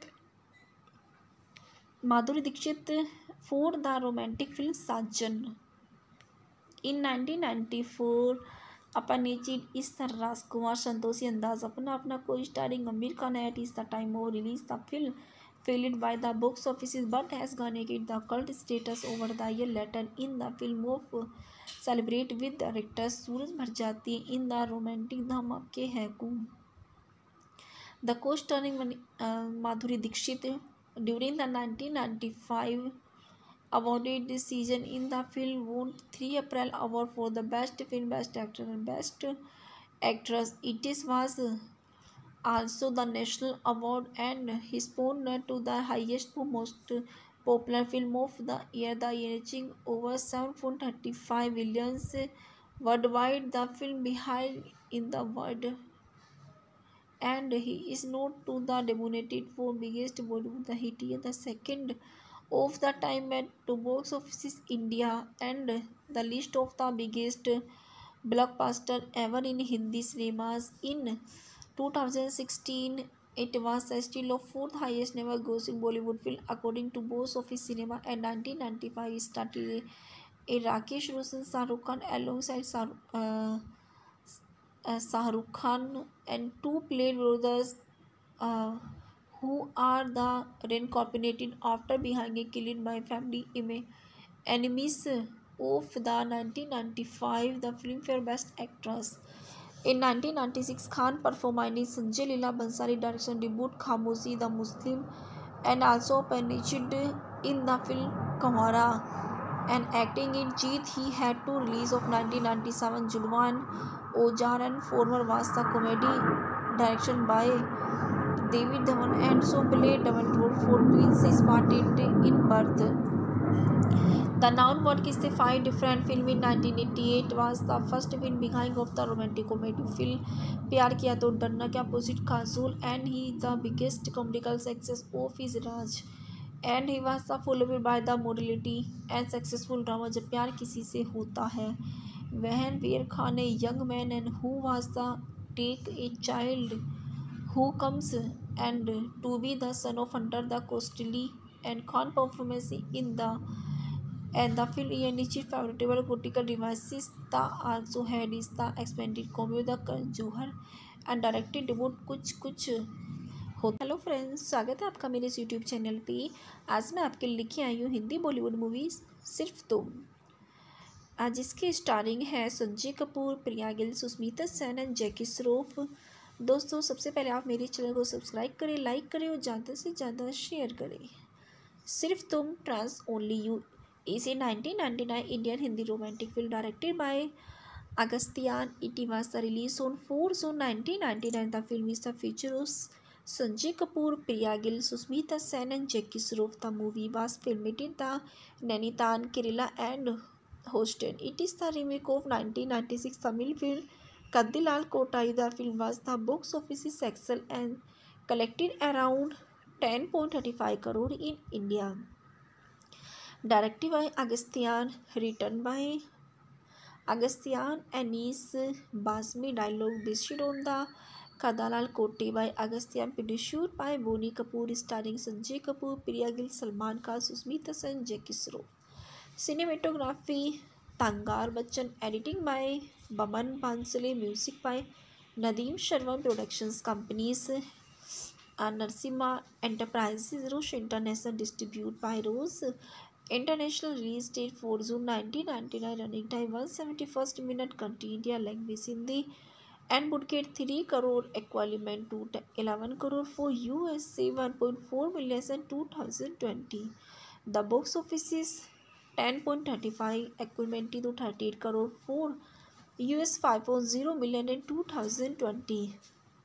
Madhuri Dixit for the romantic film Sajan. In 1994 अपनेचित इस राजकुमार संतोषी अंदाज अपना को starring Aamir Khan at is the time of release the film failed by the box office but has garnered the cult status over the year later. In the film of celebrate with director Suraj Bharjati in the romantic Dhamake Hai Kaun. The co-starring Madhuri Dixit during the 1995 awarded this season in the film won 3 April award for the best film, best actor and best actress. It was also the national award and his won to the highest most popular film of the year, the reaching over 7.35 billion worldwide. The film behind in the world and he is not to the dominated for biggest Bollywood the hit year, the second of the time at to box office India and the list of the biggest blockbuster ever in Hindi cinemas. In 2016 it was still of fourth highest never grossing Bollywood film according to box office cinema, and 1995 started a Rakesh Roshan Shah Rukh Khan alongside Shah Rukh Khan and two played brothers who are the reincarnated after being killed by family enemies of the 1995 the Filmfare Best Actress. In 1996 Khan performed in Sanjay Leela Bhansali direction debut Khamoshi the Muslim and also appeared in the film Kamara and acting in Jeet. He had two release of 1997 Julwa and Ojar and former was the comedy direction by David Dhawan and so played double role for twins is parted in birth. The Noun What Kiss the Five different film in 1988 was the first film behind of the romantic comedy film प्यार किया तो डरना के opposite Kajol and he the biggest comedical success of his Raj and he was the followed by the morality and successful drama जब प्यार किसी से होता है when Veer Khan a young man and who was the take a child who comes and to be the son of under the costly and Khan performance in the and the film initially favorable critical devices the also had is the expanded comedy the Karan Johar and directed debut कुछ कुछ होता। Hello friends, स्वागत है आपका मेरे इस YouTube channel पे। आज मैं आपके लिए लेके आई हूँ हिंदी बॉलीवुड मूवीज़ सिर्फ तुम। आज इसके स्टारिंग है संजय कपूर, प्रिया गिल, सुष्मिता सेन एंड जैकी श्रॉफ। दोस्तों, सबसे पहले आप मेरे चैनल को सब्सक्राइब करें, लाइक करें और ज़्यादा से ज़्यादा शेयर करें। Sirf Tum trans only you is a 1999 Indian Hindi romantic film directed by Agastyan. It was released on 4 June 1999. The film is the feature of Sanjay Kapoor, Priya Gill, Susmita Sen and Jackie Shroff. The movie was filmed in the Nainital, Kerala and hosted. It is the remake of 1996 Tamil film Kaddilal Kotai. The film was the box office success and collected around 10.35 crore in India. Directed by Agastyan, written by Agastyan, Anis Basmi, dialogue based on the Kadalal Kote by Agastyan, produced by Boni Kapoor, starring Sanjay Kapoor, Priya Gill, Salman Khan, Susmita Sen, Jackie Shroff. Cinematography Tangar Bachchan, editing by Baman Bansale, music by Nadeem Sharma, productions companies Narsimha Enterprises, Roche International, distributed by Rose International, release date 4 June 1999, running time 171 minute, country India, language Hindi, and would get 3 crore equivalent to 11 crore for USA 1.4 million in 2020. The box office is 10.35 equivalent to 38 crore for US 5.0 million in 2020.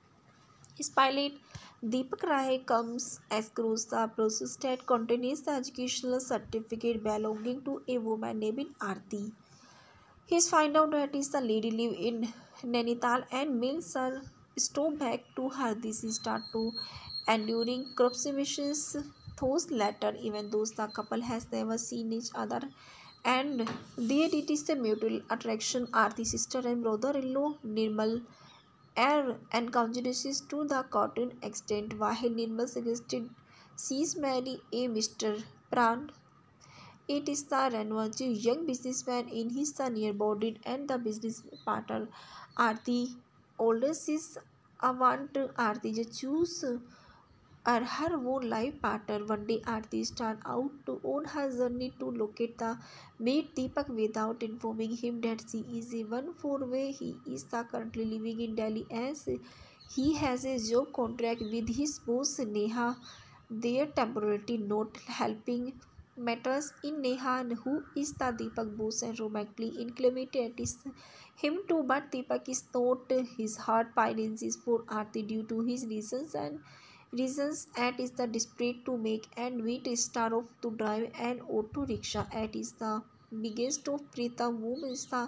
His pilot Deepak Rai comes across the process that contains the educational certificate belonging to a woman named Aarti. He finds out that is the lady live in Nainital and mails her stop back to her. This start to enduring corruptions those later, even though the couple has never seen each other. And there it is the mutual attraction. Aarti's sister and brother-in-law Nirmal and conjudices to the cotton extent while Nirmal suggested she's marry a Mr. Pran. It is the Ranwaji, young businessman in his near-bodied and the business partner Aarti. Older sis want Aarti to choose her own life partner. One day Aarti starts out on her journey to locate the meet Deepak without informing him that she is a one for way. He is currently living in Delhi as he has a job contract with his boss Neha. They are temporarily not helping matters in Neha, who is the Deepak boss and romantically inclined at him too, but Deepak is not. His heart finances for Aarti due to his reasons at is the desperate to make and meet star of to drive an auto rickshaw at is the biggest of Preetham whom is the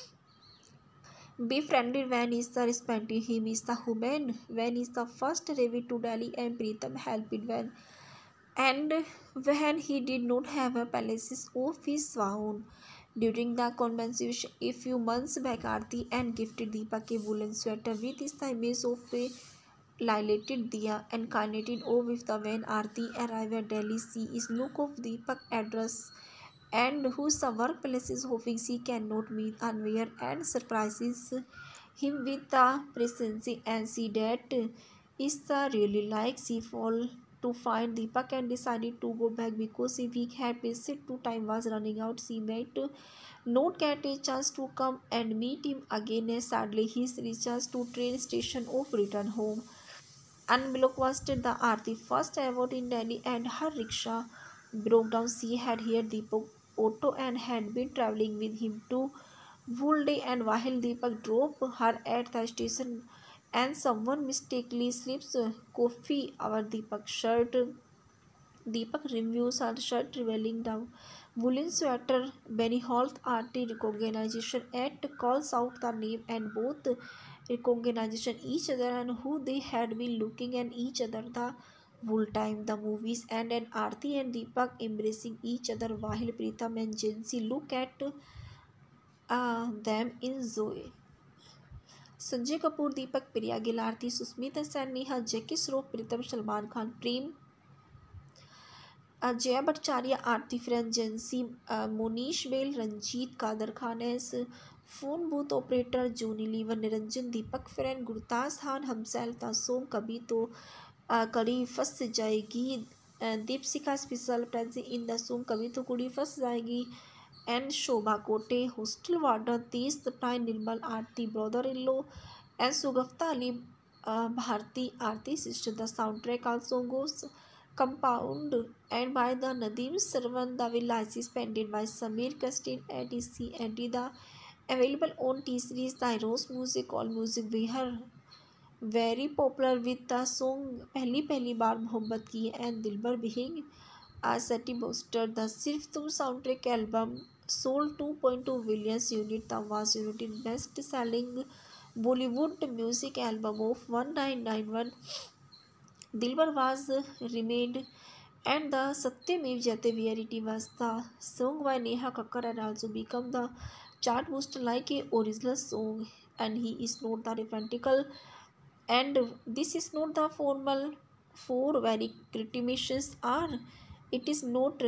befriended when is the respecting him is the woman when is the first ravi to Delhi and Preetham helped when and when he did not have a palaces of his own. During the conversation a few months back, Aarti and gifted Deepak a woolen sweater with the image of a lilated diya and carnated with the when Aarti arrived at Delhi. She is look of Deepak address and whose the workplace is hoping she cannot meet unaware and surprises him with the presence and see that is the really like she fall to find Deepak and decided to go back because if he had wasted two time was running out she might not get a chance to come and meet him again as sadly he reaches to train station of return home. Unblockbuster the Aarti first award in Delhi and her rickshaw broke down. She had hired Deepak auto and had been travelling with him to whole day and while Deepak dropped her at the station and someone mistakenly slips coffee over Deepak shirt. Deepak removes her shirt revealing the woolen sweater. Benny Holt arty recognition at calls out the name and both recognition each other and who they had been looking at each other the whole time. The movies and Aarti and Deepak embracing each other while Pritam and Jansi look at them in Zoe. Sanjay Kapoor, Deepak, Priya Gill, Aarti, Sushmita Sen, Neha, Jackie Shroff, Pritam, Salman Khan, Prem, Jaya Bhattacharya, Aarti friend, जेंसी, Mohnish Behl, Ranjeet, Kader Khan as phone booth operator, Johnny Lever, Niranjan, Deepak friend, Gurtaj Khan, हमसेल, तासोम, कभी तो कड़ी फंस Jayegi, Deepshikha special presence in the song कभी तो Kudi Phans Jayegi, and Shobha Khote, hostel warden, Tej Sapru, Nirmal, Aarti brother in law, and Shagufta Ali, Bharti, Aarti sister. The sound track also goes compound and by the Nadeem Sarwan. The village is painted by Samir Kastin and is the available on T-Series. The Heroes Music All Music we are very popular with the song पहली बार मोहब्बत की and Dilbar being a city booster. The सिर्फ तुम soundtrack album sold 2.2 billion unit. The was united best selling Bollywood music album of 1991. Dilbar was remade and the Satyamev Jayate Verity was the song by Neha Kakkar and also become the chart booster like a original song, and he is not the referential and this is not the formal for very criticisms are it is not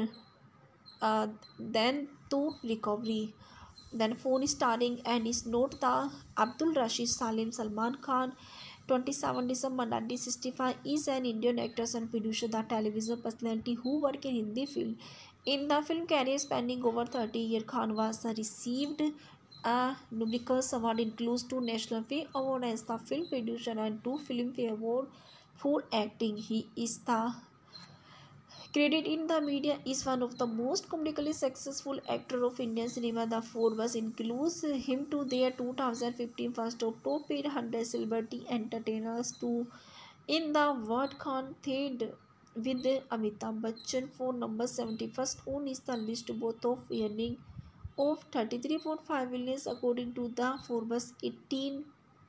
then to recovery then phone starring and is not the Abdul Rashid Salim. Salman Khan 27 December 1965 is an Indian actor and producer, the television personality who work in Hindi film. In the film career spanning over 30 years, Khan was received a numerous award includes 2 National Film Award as the film producer and 2 Filmfare Award for acting. He is the credit in the media is one of the most commercially successful actor of Indian cinema. The Forbes includes him to their 2015 first of top paid 100 celebrity entertainers to in the world. Khan third with Amitabh Bachchan for number 71st on is the list both of earning of 33.5 billion according to the Forbes 18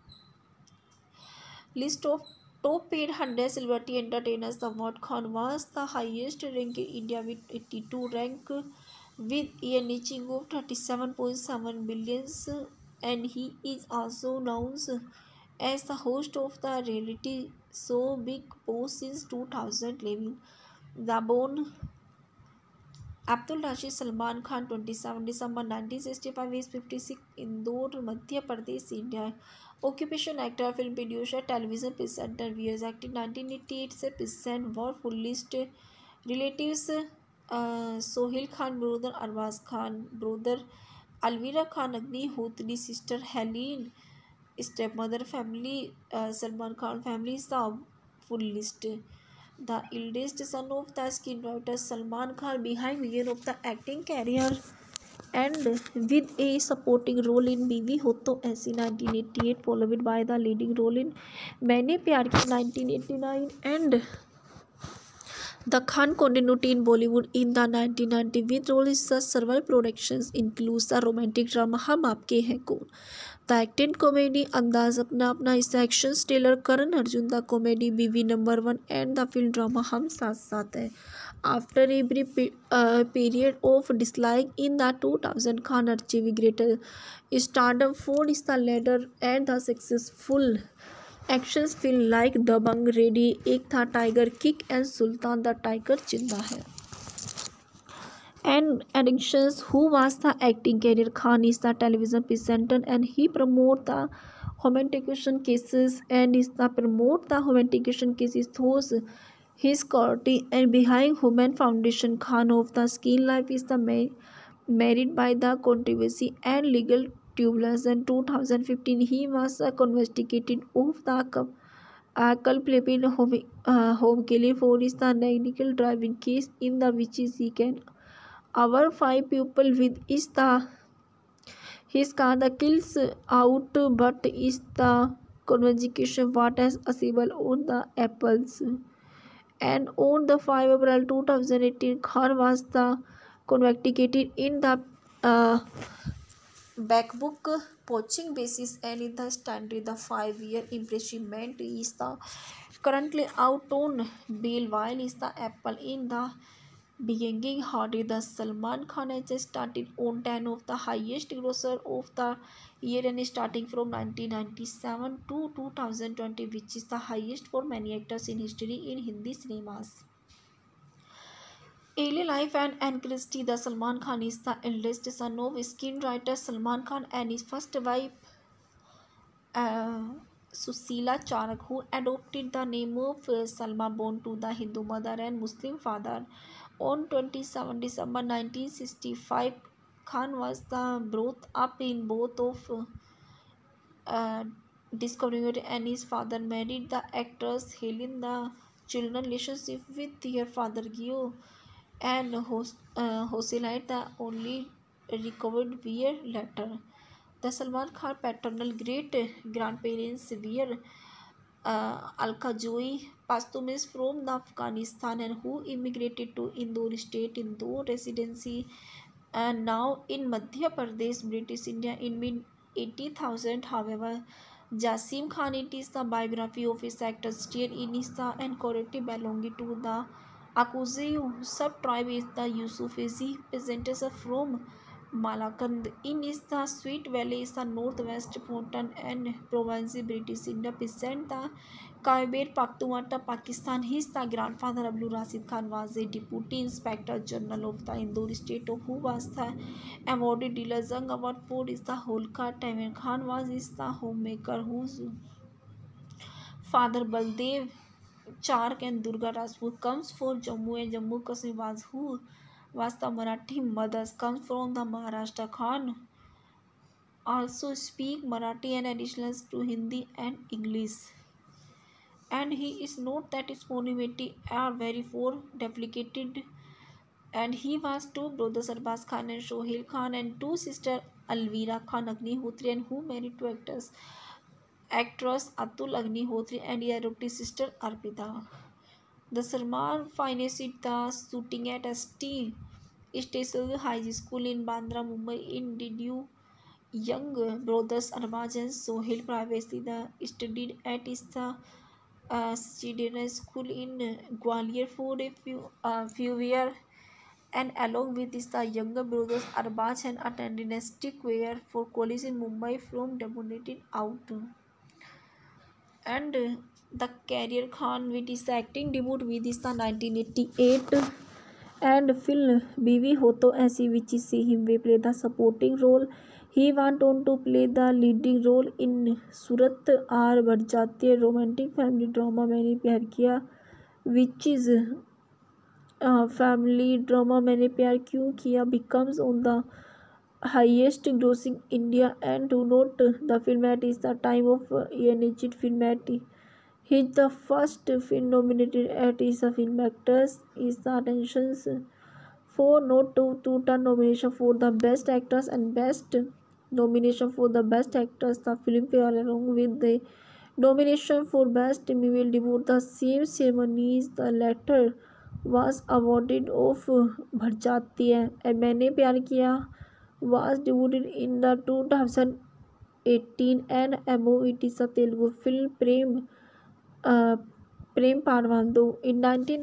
list of top paid 100 celebrity entertainers. The award Khan was the highest rank in India with 82 rank with earning of 37.7 billions, and he is also known as the host of the reality show Big Boss since 2011. The born Abdul Rashid Salman Khan 27 December 1965 is 56 Indore, Madhya Pradesh, India. Occupation actor, film producer, television presenter, viewers acted 1988 से present war full list relatives Sohail Khan brother, Arbaaz Khan brother, Alvira Khan Agnihotri sister, Helene stepmother, family Salman Khan family is the full list. The eldest son of the screenwriter Salman Khan behind year of the acting career and with a supporting role in Biwi Ho To Aisi 1988 followed by the leading role in Maine Pyar Kiya 1989 and the Khan continuity in Bollywood in the 1990 with role in such several productions includes the romantic drama हम आपके हैं कौन, the acting comedy अंदाज अपना अपना इस action thriller Karan Arjun, the comedy Biwi number 1 and the film drama हम साथ साथ हैं. After a brief period of dislike in the 2000, Khan achieved greater stardom for his the later and the successful actions film like Dabang, Ready, Ek Tha Tiger, Kick and Sultan the Tiger Zinda Hai. And addictions who was the acting career. Khan is the television presenter and he promote the homosexual cases and is the promote the homosexual cases those his quality and behind Human Foundation. Khan of the Skin Life is the married by the controversy and legal turbulence. In 2015 he was convicted of the culpable home killing for is the negligent driving case in the which he can our 5 people with is the his car the kills out but is the convocation what as possible on the apples. And on the 5 April 2018 Khan was the convicted in the uh, backbook poaching basis and in the standard the 5-year imprisonment is the currently out on bail while is the apple in the beginning hardy the Salman Khan has just started on 10 of the highest grosser of the year and starting from 1997 to 2020 which is the highest for many actors in history in Hindi cinemas. Early life and Anne Christie. The Salman Khan is the eldest son of screenwriter Salman Khan and his first wife uh, Susila Charak, who adopted the name of Salma born to the Hindu mother and Muslim father. On 27 December 1965, Khan was brought up in both of uh, discontinued and his father married the actress Helen. The children relationship with their father Gio and Hoselite the only recovered year later. The Salman Khan paternal great grandparents were Alka Joy Pastumis from the Afghanistan and who immigrated to Indore state Indore residency and now in Madhya Pradesh, British India in mid 80,000. However, Jasim Khan, it is the biography of his actor Steer Inista and correctly belonging to the Akuzi sub-tribe is the Yusufizi peasants are from Malakand. In is the Sweet Valley is the northwest mountain and province British India present the Khyber Pakhtunkhwa, Pakistan. His the grandfather Abdul Rashid Khan was a deputy inspector general of the Indore state who was the awarded Dila Zang Award for is the Holkar. Taimur Khan was is the homemaker whose father Baldev Chark and Durga Rajput comes from Jammu and Jammu Kashmir was who was the Marathi mothers comes from the Maharashtra. Khan also speak Marathi and additions to Hindi and English. And he is not that his monumenty are very for duplicated and he was two brothers Arbaz Khan and Shohil Khan and two sisters Alvira Khan Agnihotri and who married two actress Atul Agnihotri and his adopted sister Arpita. The Salman financed the shooting at ST Station High School in Bandra, Mumbai. In did you young brothers Arbaz and Sohail privately the studied at the Chidena school in Gwalior for a few years and along with this the younger brothers Arbaz and attended a stick wear for college in Mumbai from dominated out and the career Khan with his acting debut with is the 1988 and film Bivi Ho To Aisi which is see him we play the supporting role. He went on to play the leading role in Surat Aar Badh Jati, a romantic family drama मैंने प्यार किया which is family drama मैंने प्यार क्यों किया becomes on the highest grossing India and to note the film at is the time of Yanejit film at his the first film nominated at is the film actors is the attentions for not to turn nomination for the best actors and best nomination for the best actors the Filmfare along with the nomination for best female debut the same ceremonies the latter was awarded of बढ़ जाती है मैंने प्यार किया was debuted in the 2018 and MOET is a Telugu film uh, Prem Parvandu in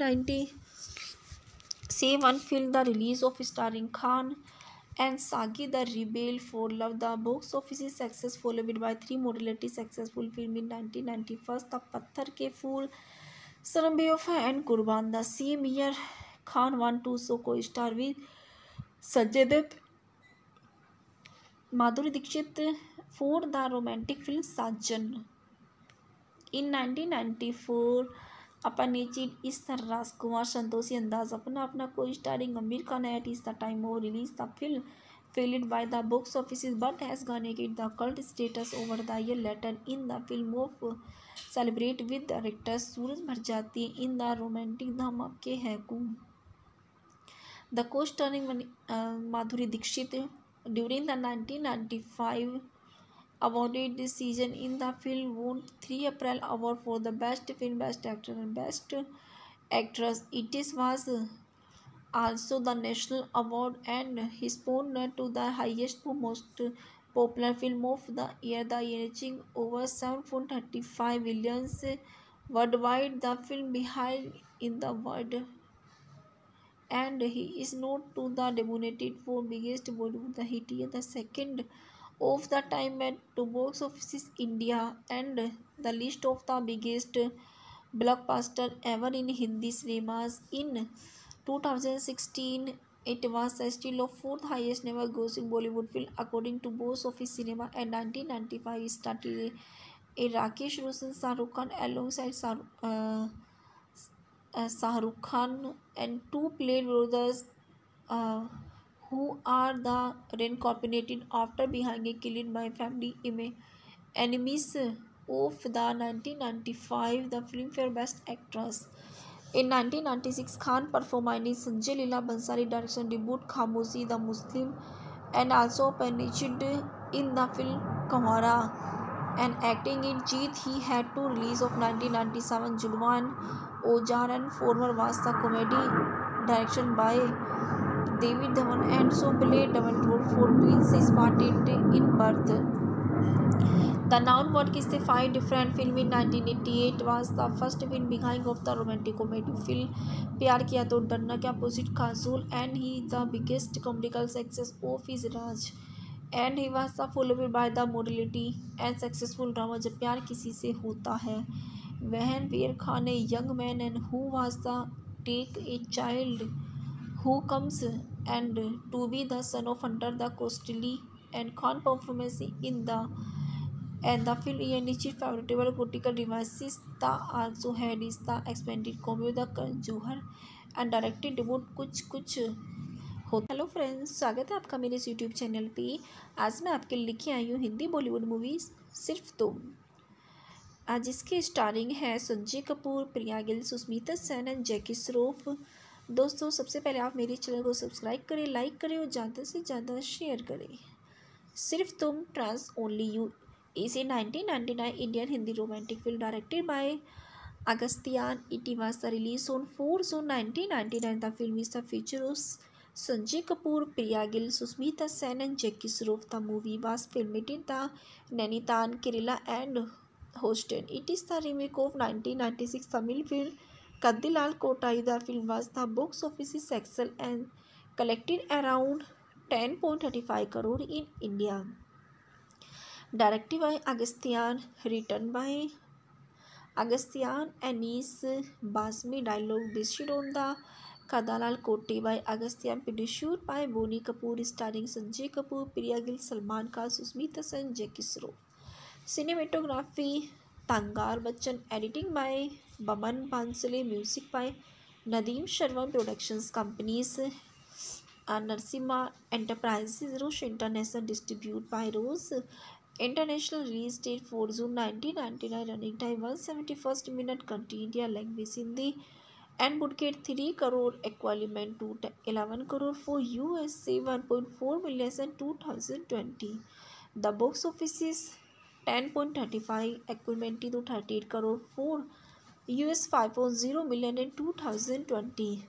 1997 film the release of starring Khan and Sagi the Rebel for Love. The box office is success followed by three moderately successful film in 1991 The Patthar Ke Phool, Saram Bewafa and Qurban. The same year Khan won to so co-star with Sanjay Dutt, Madhuri Dixit for the romantic film Sajan. In 1994 Apanechid is the Rajkumar Santoshi Andaz अपना को starring Aamir Khan at is the time of release. The film failed by the box offices but has garnered the cult status over the year later. In the film of celebrate with director Suraj Bharjati in the romantic Dhamake Hai Kum. The co-starring Madhuri Dixit during the 1995 awarded this season in the film won 3 April award for the best film, best actor and best actress. It is was also the national award, and his won to the highest most popular film of the year, the reaching over 7.35 billion worldwide. The film behind in the world, and he is not to the dominated for biggest Bollywood the hit year, the second of the time at to box office India, and the list of the biggest blockbuster ever in Hindi cinemas in 2016. It was still of fourth highest never grossing Bollywood film according to box office cinema, and 1995 started a Rakesh Roshan Shah Rukh Khan alongside Shah Rukh Khan and two played brothers uh, who are the reincarnated after being killed by family enemies of the 1995 the Filmfare Best Actress. In 1996, Khan performed in Sanjay Leela Bhansali direction debut Khamoshi the Muslim, and also appeared in the film Kamara and acting in Jeet. He had two release of 1997 Julwan Ojar, and former was the comedy direction by David Dhawan, and so played double role for twins spotted in birth. The Noun What is the five different film in 1988 was the first film behind of the romantic comedy film प्यार किया तो डरना क्या opposite Kajol, and he the biggest comedical success of his Raj, and he was the followed by the morality and successful drama जब प्यार किसी से होता है, when Veer Khan a young man and who was the take a child who comes and to be the son of Hunter the Costly, and Khan performance in the and the film Nichi favorable political devices the also had is the expanded comedy the Karan Johar and directed debut कुछ कुछ होता। Hello friends, स्वागत है आपका मेरे इस YouTube channel पे। आज मैं आपके लिए लेके आई हूँ हिंदी बॉलीवुड मूवीज सिर्फ तुम। आज इसके स्टारिंग है संजय कपूर, प्रिया गिल, सुष्मिता सेन एंड जैकी श्रॉफ। दोस्तों, सबसे पहले आप मेरे चैनल को सब्सक्राइब करें, लाइक करें और ज़्यादा से ज़्यादा शेयर करें। Sirf Tum trans only you is a 1999 Indian Hindi romantic film directed by Agastyan. It was released on 4 June 1999. The film is the feature of Sanjay Kapoor, Priya Gill, Susmita Sen and Jackie Shroff. The movie was filmed in the Nainital, Kerala and hosted. It is the remake of 1996 Tamil film Kaddilal Kotai. The film was the box office success and collected around 10.35 crore in India. Directed by Agastyan, written by Agastyan, Anis Basmi, dialogue based on the Kadalal Kote by Agastyan, produced by Boni Kapoor, starring Sanjay Kapoor, Priya Gill, Salman Khan, Susmita Sen, Jackie Shroff. Cinematography Tangar Bachchan, editing by Baman Bansale, music by Nadeem Sharma, productions companies Narsimha Enterprises, Roche International, distributed by Rose International, release date 4 June 1999, running time 171 minute, country India, language Hindi, and would get 3 crore equivalent to 11 crore for USA, 1.4 million in 2020. The box office is 10.35 equivalent to 38 crore for US, 5.0 million in 2020.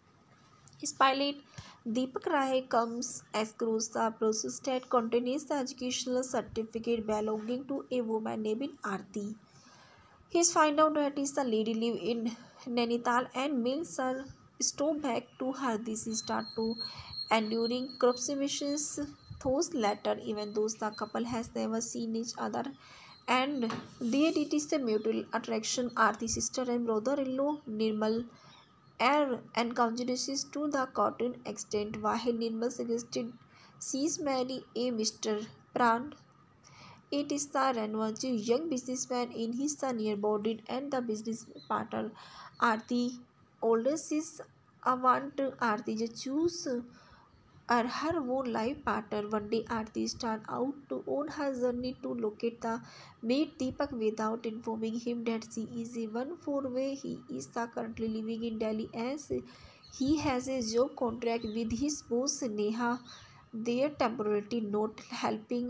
His pilot Deepak Rai comes across the process that contains the educational certificate belonging to a woman named Aarti. He finds out that the lady live in Nainital and mails her stove back to her. This start to enduring corruptions those later, even though the couple has never seen each other, and there it is the mutual attraction. Aarti's sister and brother-in-law Nirmal and conjudices to the cotton extent, while Nirmal suggested she's marry a Mr. Pran. It is the Ranwaji, young businessman in his near bodied, and the business partner Aarti. Older sis want Aarti to choose her own life partner. One day Aarti starts out on her journey to locate the meet Deepak without informing him that she is a one-four-way. He is currently living in Delhi as he has a job contract with his boss Neha. They are temporarily not helping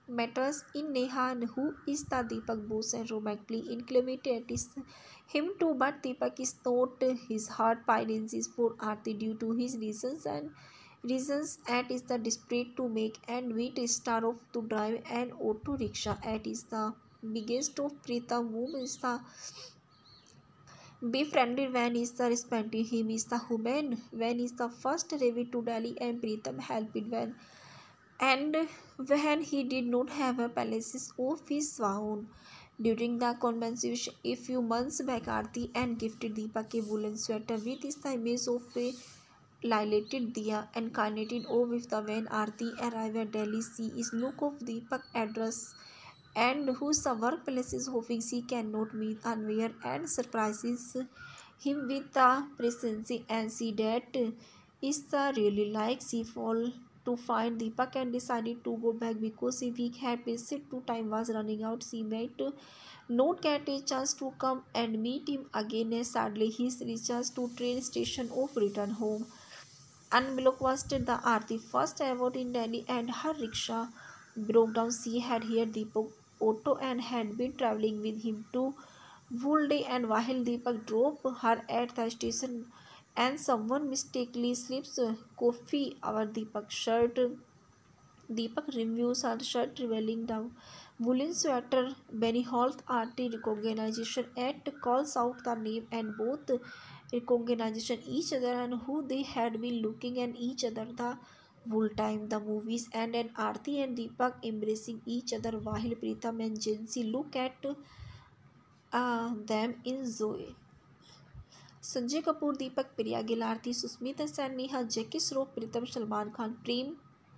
matters in Neha, who is the Deepak Bose and romantically inclined is him too, but Deepak is not. His heart pines for Aarti due to his reasons at is the desperate to make and meet a star of to drive an auto rickshaw at is the biggest of Preetham whom is the befriended when is the respecting him is the human when is the first Ravi to Delhi and Preetham helped and when he did not have a palace of his own. During the conversation a few months back, Aarti and gifted Deepak a woolen sweater with the image of a lilated diya and carnated awe with the when Aarti arrived at Delhi. She is look of Deepak address and whose workplace is hoping she cannot meet unaware and surprises him with the presence and see that is the really like she fall to find Deepak and decided to go back because a week had passed to time was running out. She might not get a chance to come and meet him again as sadly he reaches to train station of return home. Unblockbuster the Aarti first arrived in Delhi and her rickshaw broke down. She had hired Deepak auto and had been travelling with him to whole day and while Deepak drove her at the station and someone mistakenly slips coffee over Deepak's shirt. Deepak removes her shirt revealing the woolen sweater. Benny Holt Aarti recognition at calls out the name and both recognition each other and who they had been looking at each other the whole time. The movies and Aarti and Deepak embracing each other while Pritham and Jansi look at them in Zoe. Sanjay Kapoor, Deepak, Priya Gill, Aarti, Sushmita Sen, Neha, Jackie Shroff, Pritam, Salman Khan, Prem,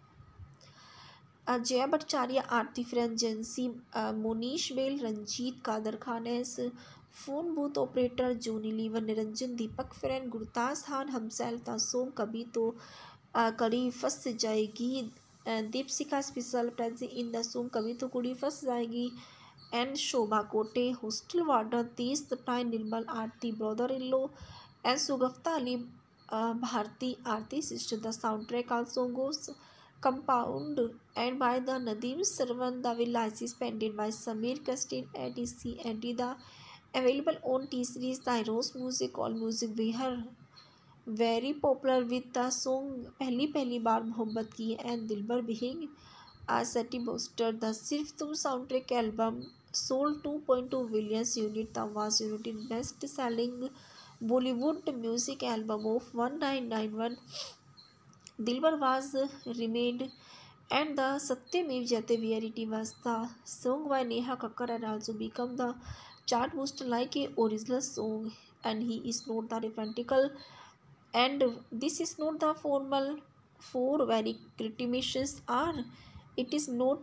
Jaya Bhattacharya, Aarti friend, जेंसी, Mohnish Behl, Ranjeet, Kader Khan as phone booth operator, Johnny Lever, Niranjan, Deepak friend, Gurtaj Khan, हमसेल, तासोम, कभी तो कड़ी फंस Jayegi, Deepshikha special presence in the song कभी तो कुड़ी फंस जाएगी and Shobha Kote, hostel warden Tees Taptai, Nirmal Aarti brother-in-law and Sugafta Ali Bharti Aarti sister. The soundtrack also goes compound and by the Nadeem Sarwan. The village is painted by Samir Kastin and DC and the available on T series. The Heroes music all music we are very popular with the song पहली बार मोहब्बत की and Dilbar being a city booster. The सिर्फ तुम soundtrack album sold 2.2 billion units. The was united best selling Bollywood music album of 1991. Dilbar was remade and the Satyamev Jayate Verity was the song by Neha Kakkar and also become the chart booster like a original song and he is not the referentical and this is not the formal for very criticisms are it is not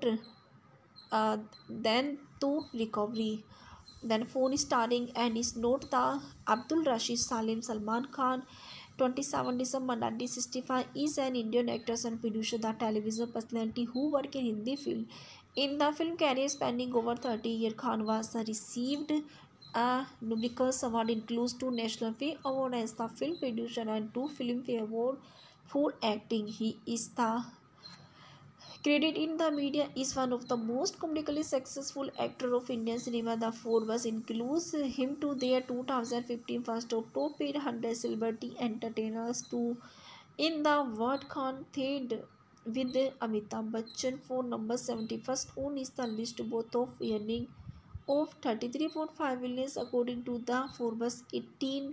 then to recovery then phone starring and is not the Abdul Rashid Salim. Salman Khan 27 December 1965 is an Indian actor and producer, the television personality who work in Hindi film. In the film career spanning over 30 years, Khan was received a numerous award includes 2 National Film Award as the film producer and 2 Filmfare Award for acting. He is the credit in the media is one of the most commercially successful actor of Indian cinema. The Forbes includes him to their 2015 first of top paid 100 celebrity entertainers to in the world Khan third with Amitabh Bachchan for number 71st on is the list both of earning of 33.5 million according to the Forbes 18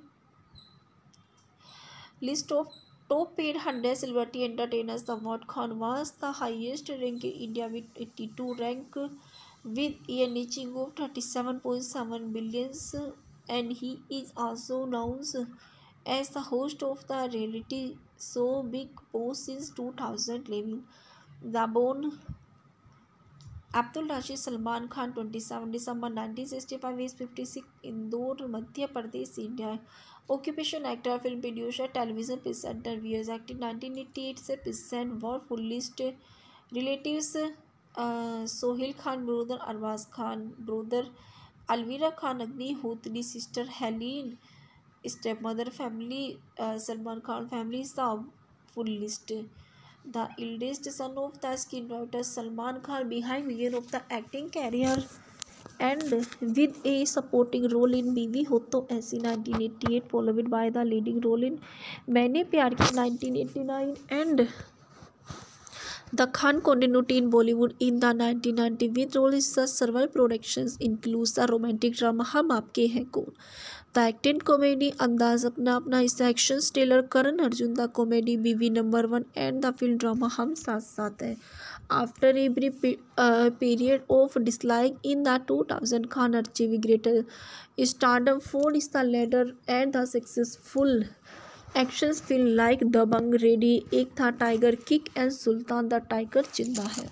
list of top paid 100 celebrity entertainers. The Award Khan was the highest rank in India with 82 rank with earning of 37.7 billions and he is also known as the host of the reality show Big Boss since 2011. The born Abdul Rashid Salman Khan 27 December 1965 is 56 Indore, Madhya Pradesh, India. Occupation actor, film producer, television presenter, viewers active 1988 से present war full list relatives Sohail Khan brother Arbaaz Khan brother Alvira Khan Agnihotri sister Helene stepmother family Salman Khan family is the full list. the eldest son of the screenwriter Salman Khan, behind year of the acting career and with a supporting role in Bivi Ho To Aisi 1988, followed by the leading role in Maine Pyar Kiya 1989 and the Khan continuity in Bollywood in the 1990 with roles such several productions includes the romantic drama Hum Aapke Hain Kaun, the action comedy Andaz Apna Apna is the action thriller Karan Arjun, the comedy BV number 1 and the film drama Hum Saath Saath Hai. After a brief period of dislike in the 2000, Khan achieved greater stardom for the latter and the successful actions film like Dabangg, Ready, Ek Tha Tiger, Kick and Sultan the Tiger Zinda Hai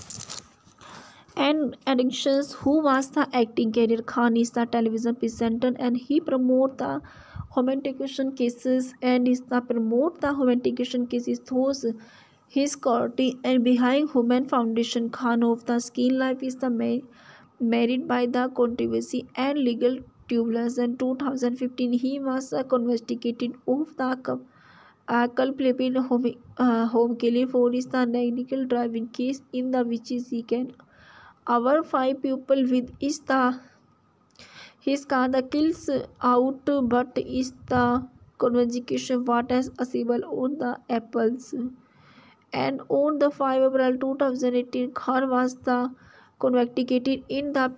and addictions who was the acting career. Khan is the television presenter and he promote the homosexual cases and is the promote the homosexual cases those his quality and behind Human Foundation. Khan of the Skin Life is the married by the controversy and legal turbulence. In 2015 he was convicted of the culpable home killing for his the negligent driving case in the which he can our 5 people with is the his car the kills out but is the convocation what as possible on the apples. And on the 5 April 2018 Khan was the convicted in the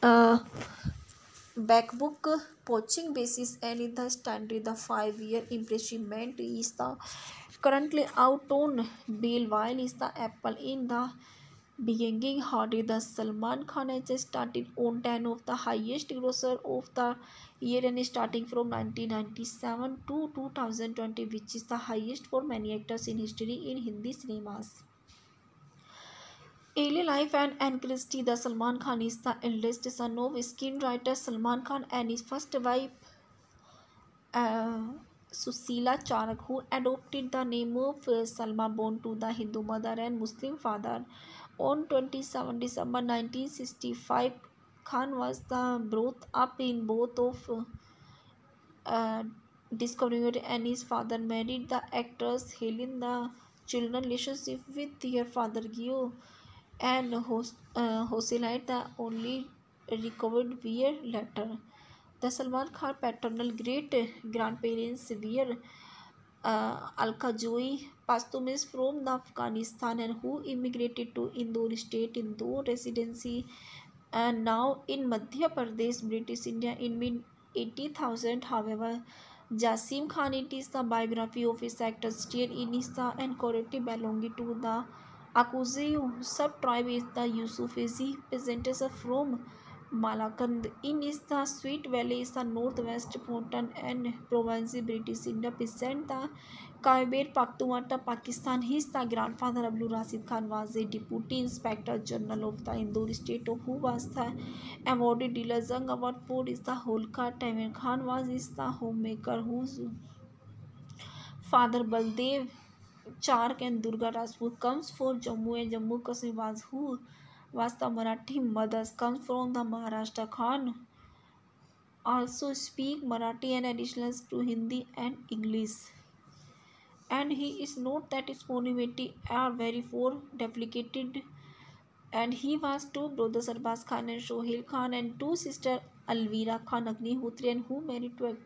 backbook poaching basis and in the standard the 5-year imprisonment is the currently out on bail while is the apple in the beginning hardy. The Salman Khan has started on 10 of the highest grosser of the year and starting from 1997 to 2020 which is the highest for many actors in history in Hindi cinemas. Early life and Christie. The Salman Khan is the eldest son of screenwriter Salman Khan and his first wife Susila Charak, who adopted the name of Salma, born to the Hindu mother and Muslim father. On 27 December 1965, Khan was brought up in both of discovery and his father married the actress Helen. The children relationship with their father Gio and Hoselite the only recovered year later. The Salman Khan paternal great grandparents were Alka Joy Pastumis from the Afghanistan and who immigrated to Indore state Indore residency and now in Madhya Pradesh, British India in mid 80,000. However, Jasim Khan, it is the biography of his actor still in his the and currently belonging to the Akuzi sub-tribe is the Yusufizi peasants from Malakand in is the Sweet Valley is the northwest mountain and province British India present the Khyber Pakhtunkhwa Pakistan. His the grandfather Abdul Rashid Khan was a deputy inspector general of the Indore state who was the awarded Dila Jung Award for is the Holkar. Tamer Khan was is the homemaker whose father Baldev Chark and Durga Rajput comes from Jammu and Jammu Kashmir was who was the Marathi mothers comes from the Maharashtra. Khan also speak Marathi and additional to Hindi and English. And he is not that his community are very poor duplicated and he was two brothers Arbaz Khan and Shohil Khan and two sisters Alvira Khan Agnihotri and who married two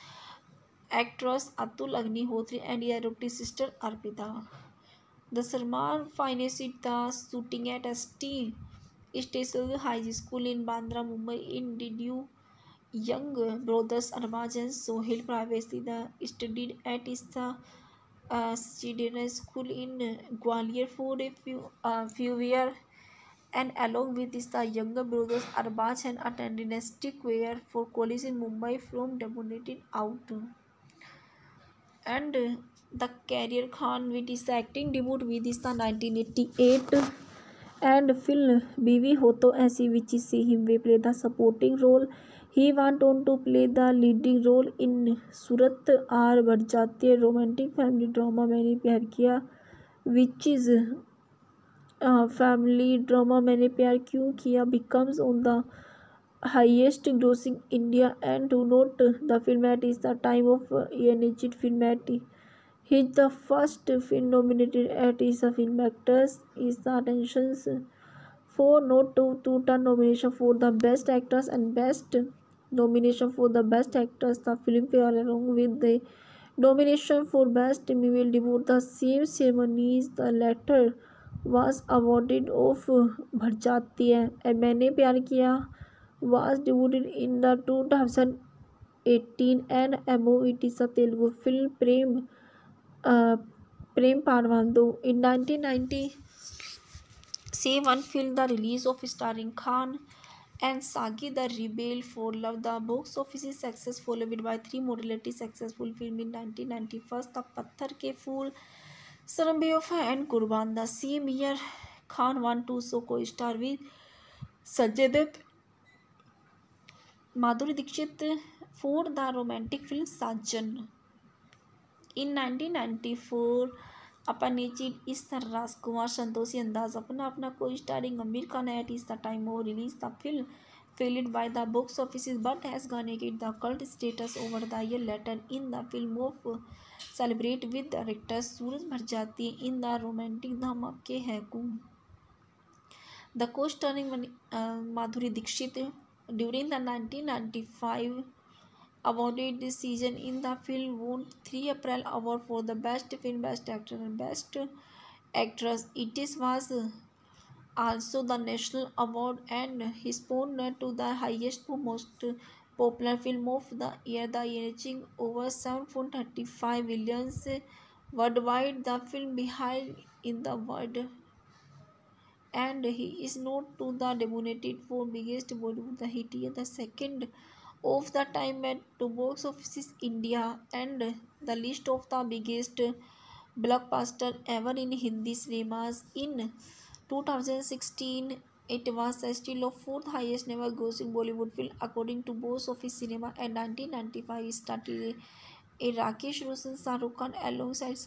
actress Atul Agnihotri and their adopted sister Arpita. The Salman financed the shooting at ST Station High School in Bandra, Mumbai. In did you young brothers Arbaz and Sohail privately the studied at the Children's School in Gwalior for a few years and along with this the younger brothers Arbaz and attended St. Queer for college in Mumbai from dominated out. And the career Khan with his acting debut with is the 1988 and film Bivi Ho To Aisi which is see him we play the supporting role. He went on to play the leading role in Surat Aar Badh Jati Hai romantic family drama Maine Pyar Kiya which is family drama Maine Pyar Kyun Kiya becomes on the highest grossing India and to note the film at is the time of Yanejit film at He is the first film nominated at the Film Actors is the Attentions for not to two-turn nomination for the Best Actress and Best nomination for the Best Actress. The Filmfare, along with the nomination for Best Female Debut, the same ceremonies. The latter was awarded of बढ़ जाती है and मैंने प्यार किया was debuted in the 2018 and MO. It is a Telugu film. Uh, Prem Parvandu in 1997 film the release of starring Khan and Sagi the Rebel for Love. The box office is successful followed by three moderately successful film in 1991 The Patthar Ke Phool, Saram Bewafa and Qurban. The same year Khan won two so co-star with Sanjay Dutt, Madhuri Dixit for the romantic film Sajan. In 1994 Apanechid is the Rajkumar Santoshi Andaz अपना को starring Aamir Khan at is the time of release. The film failed by the box offices but has garnered the cult status over the year later. In the film of celebrate with director Suraj Bharjati in the romantic Dhamake Hai Koon. The co-starring Madhuri Dixit during the 1995 awarded this season in the film won 3 April Award for the Best Film, Best Actor and Best Actress. It was also the national award and his won to the highest most popular film of the year, the reaching over 7.35 million worldwide. The film behind in the world and he is not to the nominated for biggest Bollywood the hit year, the second of the time at to box office India and the list of the biggest blockbuster ever in Hindi cinemas. In 2016 it was still of fourth highest never grossing Bollywood film according to box office cinema. And 1995 started a Rakesh Roshan Shah Rukh Khan alongside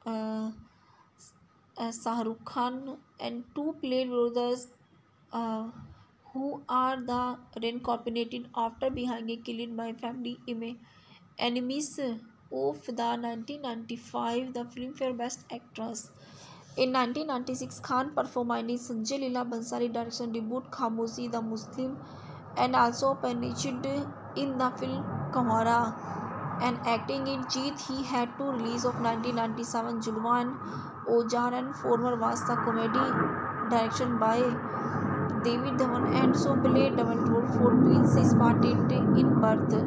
Shah Rukh Khan and two played brothers uh, who are the reincarnated after being killed by family enemies of the 1995 the Filmfare Best Actress. In 1996 Khan performed in Sanjay Leela Bhansali direction debut Khamoshi the Muslim and also appeared in the film Kamara and acting in Jeet. He had two release of 1997 Julwan Ojar and former was the comedy direction by David Dhawan and so played double role for twins spotted in birth.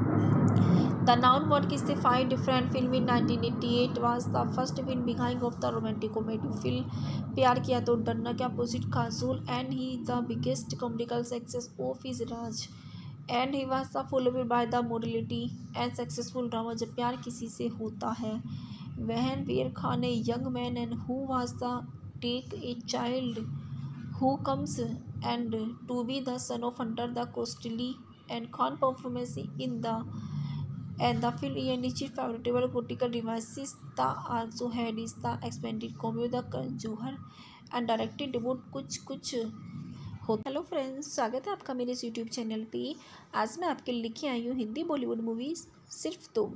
The noun work is the five different film in 1988 was the first film behind of the romantic comedy film प्यार किया तो डरना क्या opposite Kajol and he the biggest commercial success of his Raj and he was the followed by the morality and successful drama जब प्यार किसी से होता है when Veer Khan a young man and who was the take a child who comes and to be the son of Hunter the costly and Khan performance in the and the film achieved favorable critical devices. The also had is the expanded comedy the Karan Johar and directed debut कुछ कुछ होता। Hello friends, स्वागत है आपका मेरे इस YouTube channel पे। आज मैं आपके लिए लेके आई हूँ हिंदी बॉलीवुड मूवीज़ सिर्फ तुम।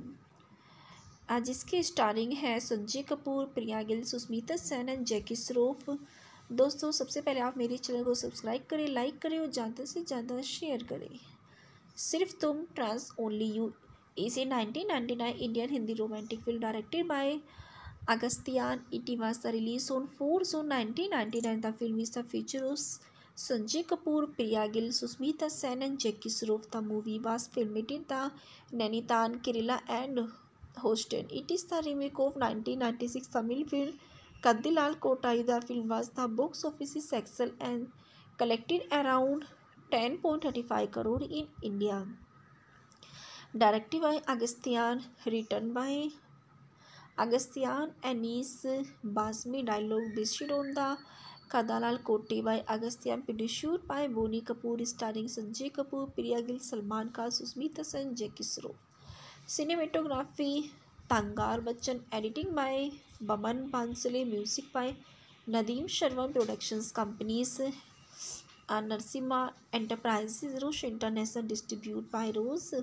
आज इसके स्टारिंग है संजय कपूर, प्रिया गिल, सुष्मिता सेन एंड जैकी श्रॉफ। दोस्तों, सबसे पहले आप मेरे चैनल को सब्सक्राइब करें, लाइक करें और ज़्यादा से ज़्यादा शेयर करें। Sirf Tum trans only you is a 1999 Indian Hindi romantic film directed by Agastyan. It was released on 4 June 1999. The film is the feature of Sanjay Kapoor, Priya Gill, Susmita Sen and Jackie Shroff. The movie was filmed in the Nainital, Kerala and hosted. It is the remake of 1996 Tamil film Kaddilal Kotai. The film was the box office success and collected around 10.35 crore in India. Directed by Agastyan, written by Agastyan, Anis Basmi, dialogue based on the Kadalal Kote by Agastyan, produced by Boni Kapoor, starring Sanjay Kapoor, Priya Gill, Salman Khan, Susmita Sen, Jackie Shroff. Cinematography Tangar Bachchan, editing by Baman Bansale, music by Nadeem Sharma, productions companies Narsimha Enterprises, Roche International, distributed by Rose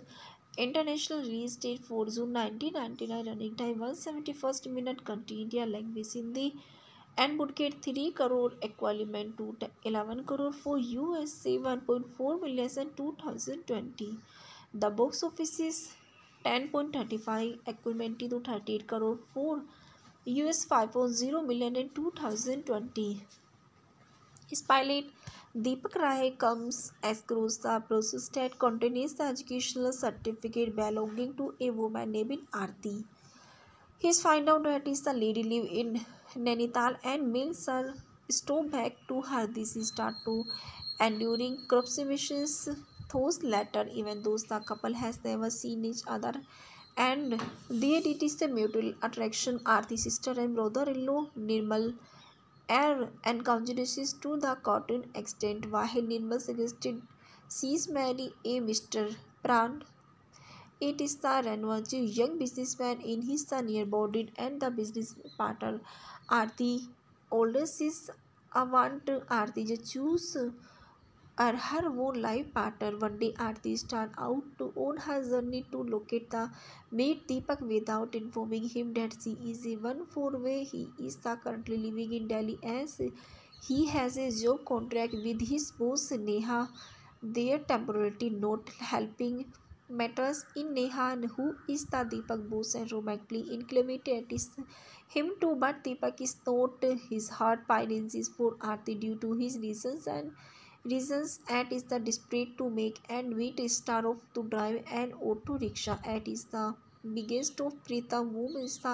International release date 4 June 1999. Running time 171 minute. Country India. Language Hindi. And would get 3 crore equivalent to 11 crore for USA, 1.4 million in 2020. The box office is 10.35 equivalent to 38 crore for US, 5.0 million in 2020. His pilot Deepak Rai comes across the process that contains the educational certificate belonging to a woman named Aarti. He finds out that is the lady live in Nainital and mails her stove back to her. This start to enduring corruptions those later, even though the couple has never seen each other, and there it is the mutual attraction. Aarti's sister and brother-in-law Nirmal are encourages to the cartoon extent, while Nirmal suggested she's marry a Mr. Pran. It is the Ranwaji, young businessman in his near-bodied and the business partner Aarti. Older sis want Aarti to choose her own life partner. One day Aarti starts out on her journey to locate the mate Deepak without informing him that she is a one-four-way. He is currently living in Delhi as he has a job contract with his boss Neha. Their temporarily not helping matters in Neha, who is the Deepak boss and romantically inclined is him too, but Deepak is not. His heart pines for Aarti due to his reasons at is the desperate to make and meet star of to drive an auto rickshaw at is the biggest of Pritam whom is the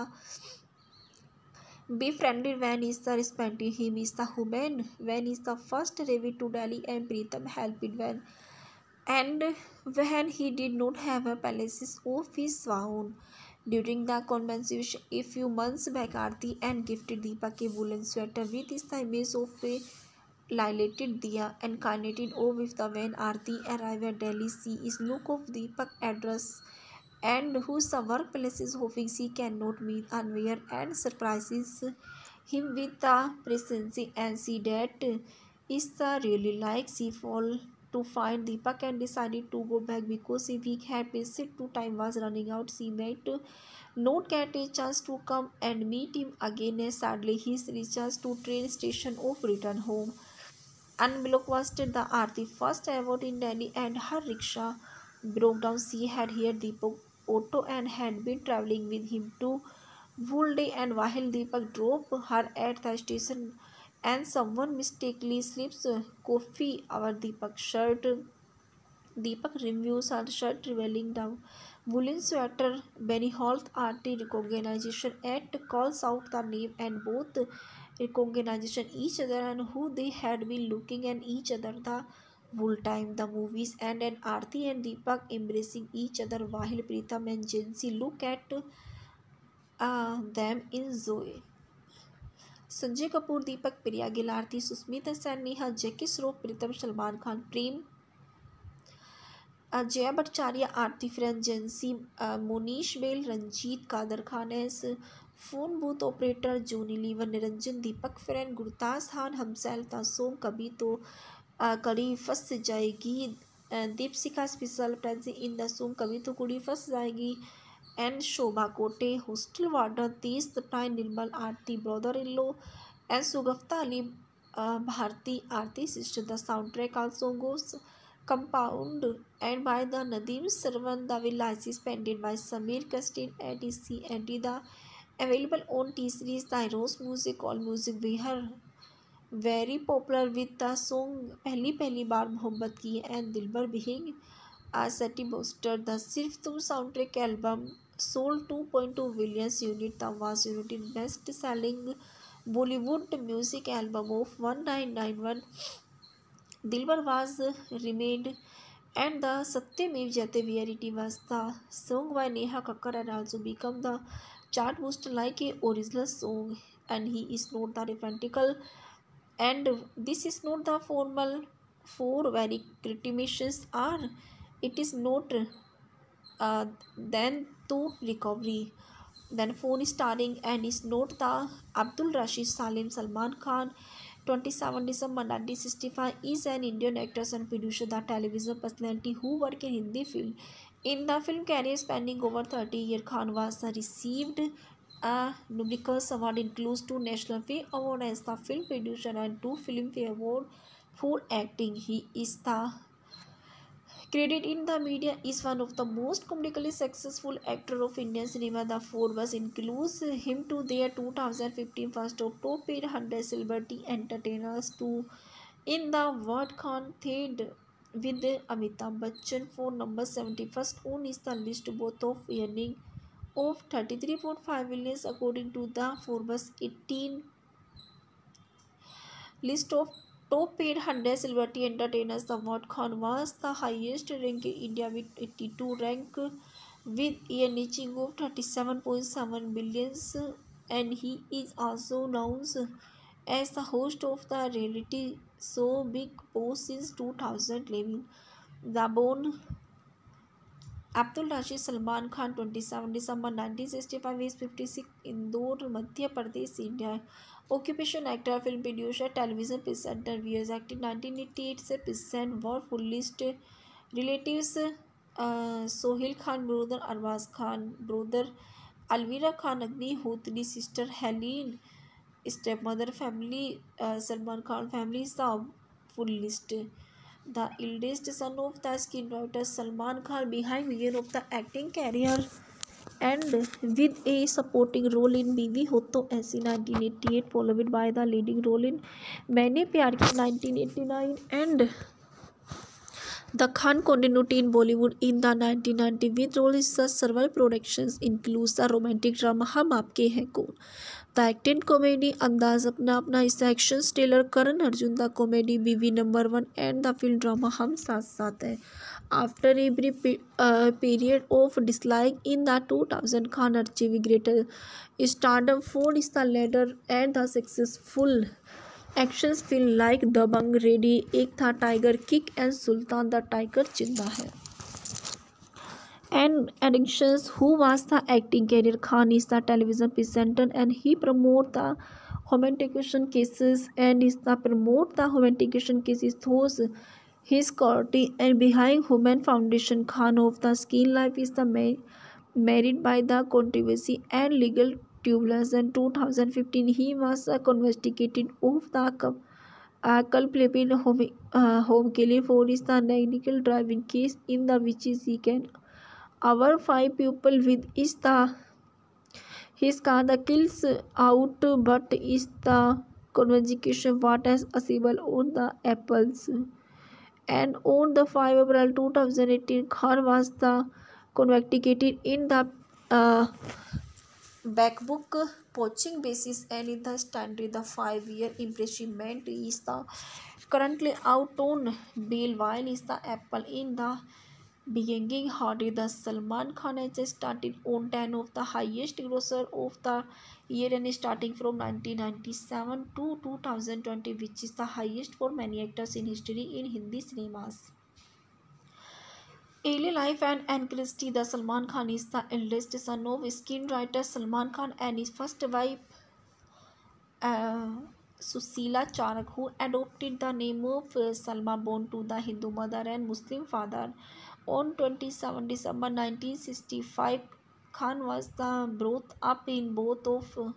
befriended when is the respecting him is the human when is the first Ravi to Delhi and Pritam helped when and when he did not have a palace of his own. During the conversation a few months back, Aarti and gifted Deepak a woolen sweater with is the image of a lilated diya and carnated O with the when Aarti arrived at Delhi. She is look of Deepak address and whose the workplace is hoping she cannot meet unaware and surprises him with the presence and see that is the really like she fall to find Deepak and decided to go back because a week had passed to time was running out. She might not get a chance to come and meet him again as sadly he reaches to train station of return home. Unblockbuster the Aarti first arrived in Delhi and her rickshaw broke down. She had hired Deepak auto and had been travelling with him to whole day, and while Deepak dropped her at the station and someone mistakenly slips coffee over Deepak's shirt. Deepak removes her shirt revealing the woolen sweater. Benny Holt Aarti recognition at calls out the name and both recognition each other and who they had been looking at each other the whole time. The movies and Aarti and Deepak embracing each other while Pritam and Jansi look at them in Zoe. Sanjay Kapoor, Deepak, Priya Gill, Aarti, Sushmita Sen, Neha, Jackie Shroff, Pritam, Salman Khan, Prem, Jaya Bhattacharya, Aarti friend, जेंसी, Mohnish Behl, Ranjeet, Kader Khan as phone booth operator, Johnny Lever, Niranjan, Deepak friend, Gurtaj Khan, हमसेल, तासोम, कभी तो कड़ी फंस जाएगी, Deepshikha special presence in the song, Kabhi तो कुड़ी फंस जाएगी, and Shobha Kote, hostel warden, Tej Saptai, Nirmal Aarti, brother-in-law, and Sugafta Ali Bharti, Aarti sister. The soundtrack also goes compound and by the Nadeem Sarwan. The village is painted by Samir Kastin and is the available on T-Series. The Heroes Music, All Music, we are very popular with the song पहली बार मोहब्बत की and Dilbar being a city booster. The Sirf Tum soundtrack album sold 2.2 billion units. The was united best selling Bollywood music album of 1991. Dilbar was remade and the Satyamev Jayate Verity was the song by Neha Kakkar and also become the chart booster like a original song, and he is not the referential and this is not the formal for very criticisms are it is not then to recovery then phone starring and is not the Abdul Rashid Salim Salman Khan 27 December 1965, is an Indian actress and producer, the television personality who worked in Hindi film. In the film career spanning over 30 years, Khan was received a numerous award, includes 2 National Film Award as the film producer and 2 Filmfare Award for acting. He is the credit in the media is one of the most commercially successful actor of Indian cinema. The Forbes includes him to their 2015 first of top paid 100 celebrity entertainers to in the world. Khan third with Amitabh Bachchan for number 71st on is the list, both of earning of 33.5 million according to the Forbes 18 list of top paid 100 celebrity entertainers. The award Khan was the highest rank in India with 82 rank with a reaching of 37.7 billions, and he is also known as the host of the reality show Big Boss since 2011. The born Abdul Rashid Salman Khan 27 December 1965 is 56 Indore, Madhya Pradesh, India. Occupation actor, film producer, television presenter, years active 1988 से present war full list. Relatives Sohail Khan brother, Arbaaz Khan brother, Alvira Khan Agnihotri sister, Helene stepmother, family Salman Khan family is the full list. The eldest son of the screenwriter Salman Khan behind year of the acting career and with a supporting role in Biwi Ho To Aisi 1988, followed by the leading role in Maine Pyar Kiya 1989 and the Khan continuity in Bollywood in the 1990 with roles in several productions includes the romantic drama हम आपके हैं कौन, the acting comedy अंदाज अपना अपना इस action thriller Karan Arjun, the comedy Biwi number 1 and the film drama हम साथ साथ हैं. After a brief period of dislike in the 2000, Khan achieved greater stardom for his the latter and the successful actions film like Dabangg, Ready, Ek Tha Tiger Kick and Sultan the Tiger Zinda Hai. And addictions who was the acting career. Khan is the television presenter and he promote the homosexual cases and is the promote the homosexual cases those his quality and behind Human Foundation. Khan of the Skin Life is the married by the controversy and legal turbulence. In 2015 he was convicted of the culpable home killing for his the negligent driving case in the which he can our 5 people with is the his car the kills out but is the convocation what as possible on the apples. And on the 5 April 2018 Khan was the convicted in the backbook poaching basis and in the standard the 5-year imprisonment is the currently out on bail while is the apple in the beginning hardy. The Salman Khan has started on 10 of the highest grosser of the year and starting from 1997 to 2020 which is the highest for many actors in history in Hindi cinemas. Early life and Christie. The Salman Khan is the eldest son of screenwriter Salman Khan and his first wife Susila Charak, who adopted the name of Salma, born to the Hindu mother and Muslim father. On 27 December 1965, Khan was brought up in both of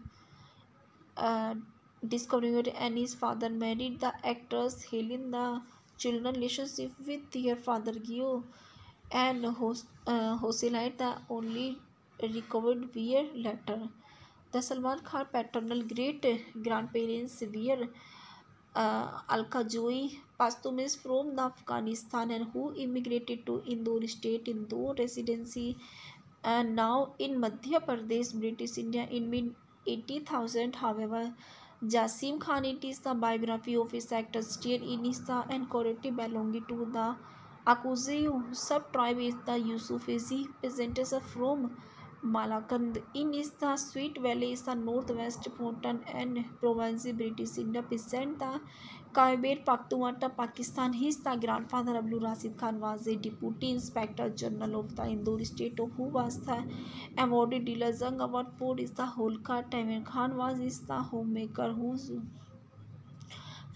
Discovery and his father married the actress Helen. The children relationship with their father Gio and Hosilite the only recovered year later. The Salman Khan paternal great grandparents were Alka Joy Pastumis from Afghanistan and who immigrated to Indore state, Indore residency, and now in Madhya Pradesh, British India in mid 80,000. However, Jasim Khan, it is the biography of his actor still in his and correctly belonging to the Akuze sub-tribe is the Yusufizi peasants from Malakand in is the Sweet Valley is the northwest mountain and province British India present the Khyber Pakhtunkhwa Pakistan. His the grandfather Abdul Rashid Khan was a deputy inspector general of the Indore state who was the awarded Dila Jung Award for is the Holkar. Taimur Khan was is the homemaker whose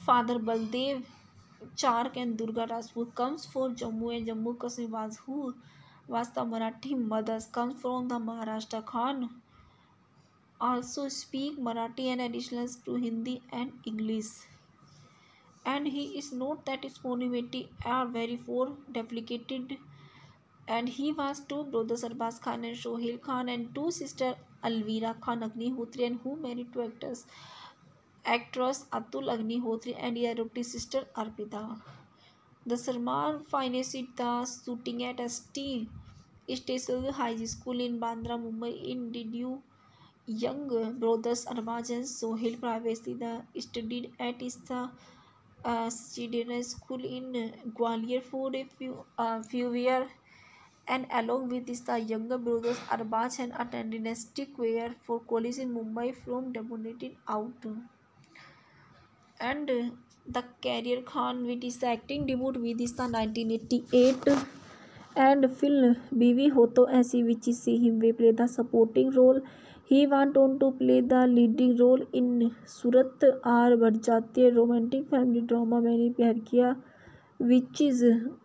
Father Baldev Chark and Durga Rajput comes from Jammu and Jammu Kashmir was the Marathi mothers comes from the Maharashtra. Khan also speak Marathi and additional to Hindi and English. And he is not that his monumenty are very four duplicated, and he was two brothers Arbaz Khan and Shohil Khan and two sisters Alvira Khan Agnihotri, and who married two actress Atul Agnihotri and their adopted sister Arpita. The Sarmar financed the shooting at ST Station High School in Bandra, Mumbai. In did you young brothers Arbaz and Sohail privately the studied at the Chidera school in Gwalior for a few years, and along with this the younger brothers Arbaz had attended a stick wear for college in Mumbai from dominated out. And the career Khan with his acting debut with is the 1988 and film Bivi Ho To Aisi, which is see him we play the supporting role. He went on to play the leading role in Surat Aar Badh Jati, a romantic family drama मैंने प्यार किया, which is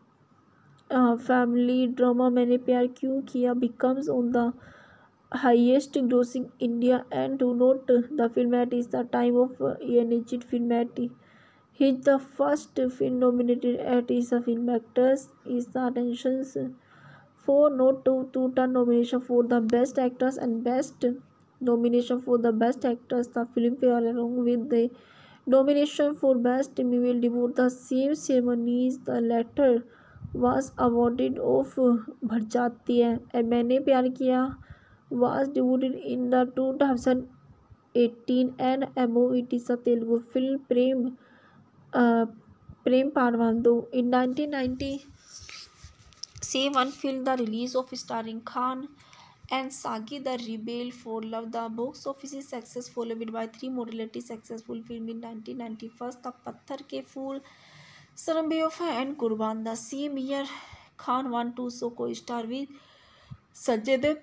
family drama मैंने प्यार क्यों किया becomes on the highest grossing India and to note the film at is the time of Yanechit film at his the first film nominated at is the film actors is the attentions for not to turn nomination for the best actors and best nomination for the best actors the Filmfare along with the nomination for best female debut the same ceremonies the latter was awarded of बढ़ जाती है and मैंने प्यार किया was debuted in the 2018 and above it is a Telugu film Prem Parvandu. In 1997 film the release of starring Khan and Sagi the Rebel for Love. The box office is success followed by three moderately successful film in 1991 The Patthar Ke Phool, Saram Bewafa and Qurban. The same year Khan won to so co-star with Sanjay Dutt,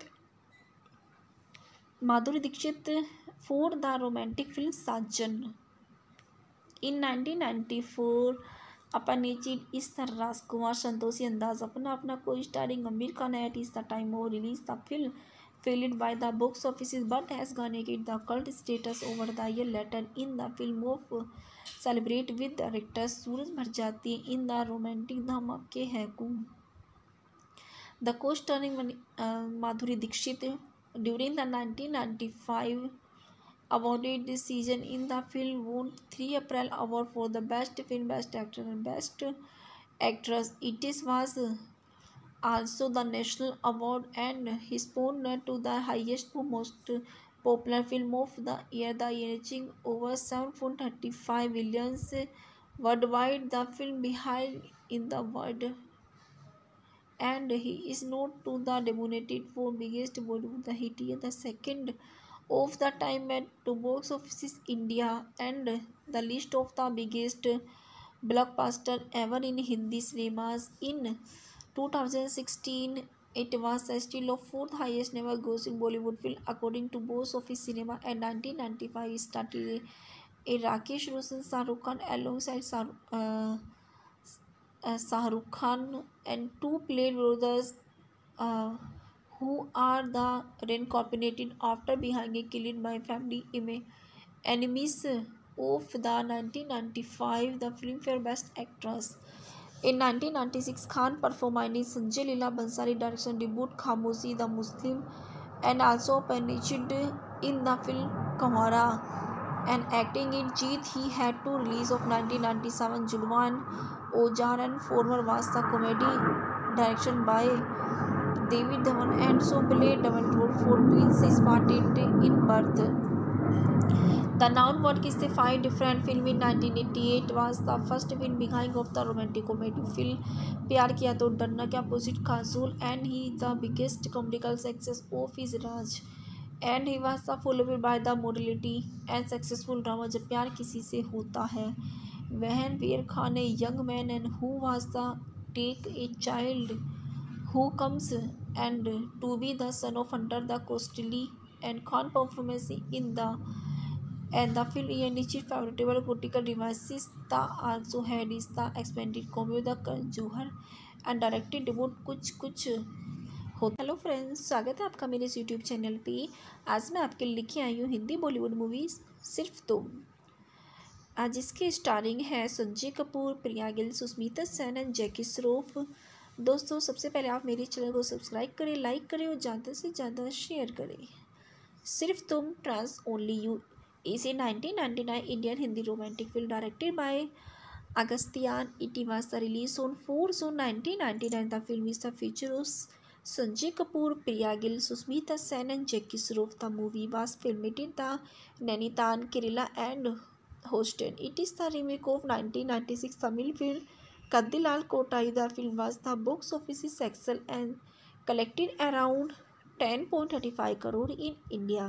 Madhuri Dixit for the romantic film Sajan. In 1994 अपनेचित इस राजकुमार संतोषी अंदाज अपना को starring Aamir Khan at is the time of release the film failed by the box office but has garnered the cult status over the year later in the film of celebrate with director Suraj Bharjati in the romantic Dhamake Hai Kum. The co-starring Madhuri Dixit during the 1995 awarded this season in the film won 3 April award for the best film, best actor and best actress. It was also the national award and his won to the highest most popular film of the year, the reaching over 7.35 billion worldwide. The film behind in the world and he is not to the dominated for biggest Bollywood the hit year, the second of the time at to box office India and the list of the biggest blockbuster ever in Hindi cinemas. In 2016 it was still of fourth highest never grossing Bollywood film according to box office cinema, and 1995 started a Rakesh Roshan Shah Rukh Khan alongside Shah Rukh Khan and two played brothers who are the reincarnated after being killed by family enemies of the 1995 the Filmfare Best Actress. In 1996 Khan performed in Sanjay Leela Bhansali direction debut Khamoshi the Muslim and also appeared in the film Kamara and acting in Jeet. He had two release of 1997 Julwa and Ojar and former was the comedy direction by David Dhawan and so played double role for twins started in birth. The Noun Word is the 5 different film in 1988 was the first film behind of the romantic comedy film प्यार किया तो डरना के opposite Kajol and he the biggest comedical success of his Raj and he was the followed by the morality and successful drama जब प्यार किसी से होता है when Veer Khan a young man and who was the take a child who comes and to be the son of Hunter the costly and Khan performance in the and the film initiated favorable political devices. The also had is the expanded comedy The Karan Johar and directed debut कुछ कुछ होता। Hello friends, स्वागत है आपका मेरे इस YouTube channel पे। आज मैं आपके लिए लेके आई हूँ हिंदी बॉलीवुड मूवीज सिर्फ तुम। आज इसके स्टारिंग है संजय कपूर, प्रिया गिल, सुष्मिता सेन एंड जैकी श्रॉफ। दोस्तों, सबसे पहले आप मेरे चैनल को सब्सक्राइब करें, लाइक करें और ज़्यादा से ज़्यादा शेयर करें। Sirf Tum trans only you is a 1999 Indian Hindi romantic film directed by Agastyan. It was released on 4 June 1999. The film is the feature of Sanjay Kapoor, Priya Gill, Susmita Sen and Jackie Shroff. The movie was filmed in the Nainital, Kerala and Houston. It is the remake of 1996 Tamil film Kaddilal Kotai. The film was the box office success and collected around 10.35 crore in India.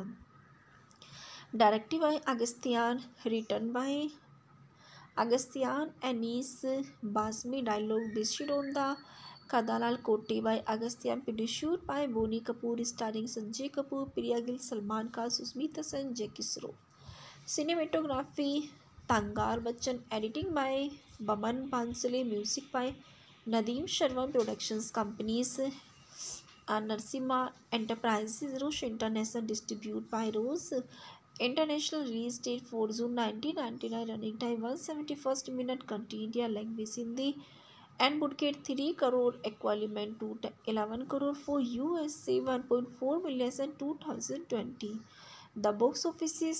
Directed by Agastyan, written by Agastyan, Anis Basmi, dialogue based on the Kadalal Kote by Agastyan, produced by Bonnie Kapoor, starring Sanjay Kapoor, Priya Gill, Salman Khan, Susmita Sen, Jackie Shroff. Cinematography Tangar Bachchan, editing by Baman Bansale, music by Nadeem Sharma, productions companies Narsimha Enterprises, Roche International, distributed by Rose International. Release date 4 June 1999. Running time 171 minute. Country India. Language Hindi. And would get 3 crore equivalent to 11 crore for USA, 1.4 million in 2020. The box office is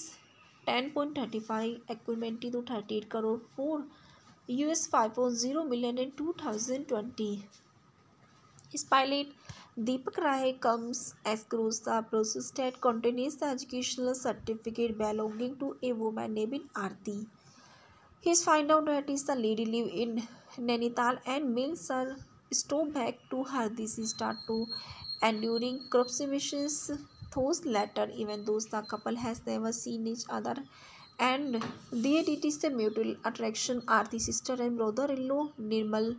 10.35 equivalent to 38 crore for US, 5.0 million in 2020. His pilot Deepak Rai comes across the process that contains the educational certificate belonging to a woman named Aarti. He finds out that is the lady live in Nainital and mails her stop back to her. This start to enduring corruptions those later, even though the couple has never seen each other, and there it is a mutual attraction. Aarti's sister and brother-in-law Nirmal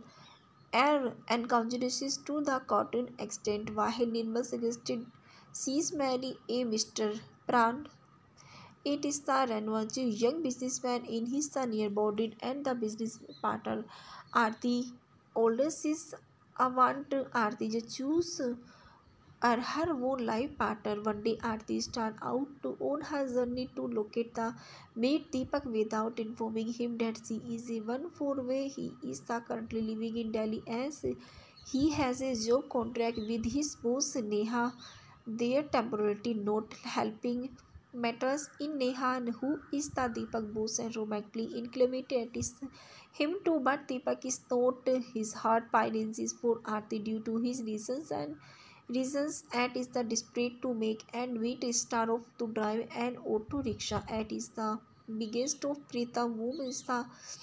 encounters to the cartoon extent while Nirmal suggested she's marry a Mr. Pran. It is the Ranwaji, young businessman in his near-bodied and the business partner Aarti. Oldest is want Aarti to choose her own life partner. One day Aarti starts out on her journey to locate the meet Deepak without informing him that she is a one for way. He is currently living in Delhi as he has a job contract with his boss Neha. They are temporarily not helping matters in Neha, who is the Deepak boss and romantically inclined is him too, but Deepak is not. His heart pines for Aarti due to his reasons at is the desperate to make and meet a star of to drive an auto rickshaw at is the biggest of Preetham whom is the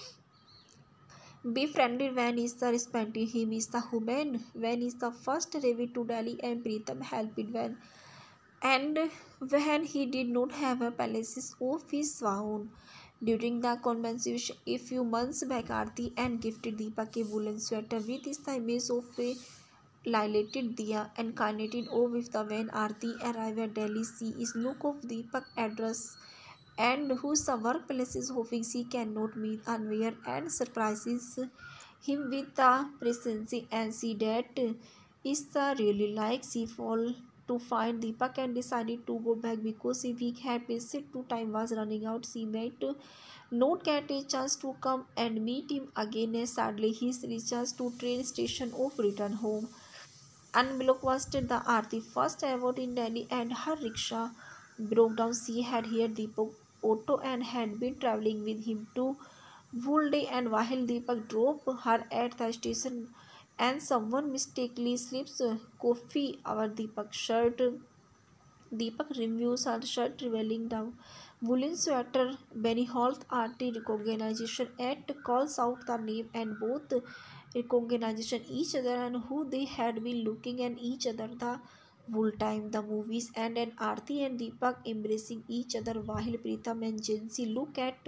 befriended when is the respecting him is the human when is the first Ravi to Delhi and Preetham helped when and when he did not have a palaces of his own. During the conversation a few months back, Aarti and gifted Deepak a woolen sweater with the image of a lilated diya and carnated with the when Aarti arrived at Delhi. She is look of Deepak address and whose workplace is hoping she cannot meet unaware and surprises him with the presence and see that is the really like she fall to find Deepak and decided to go back because if he had wasted to time was running out. She might not get a chance to come and meet him again as sadly he reaches to train station of return home. Unblockbuster the Aarti first award in Delhi and her rickshaw broke down. She had heard Deepak auto and had been travelling with him to whole day, and while Deepak dropped her at the station and someone mistakenly slips coffee over Deepak's shirt. Deepak removes her shirt revealing the woolen sweater. Benny Holt Aarti recognition at calls out the name and both recognition each other and who they had been looking at each other the whole time. The movies end and Aarti and Deepak embracing each other while Preetham and Jansi look at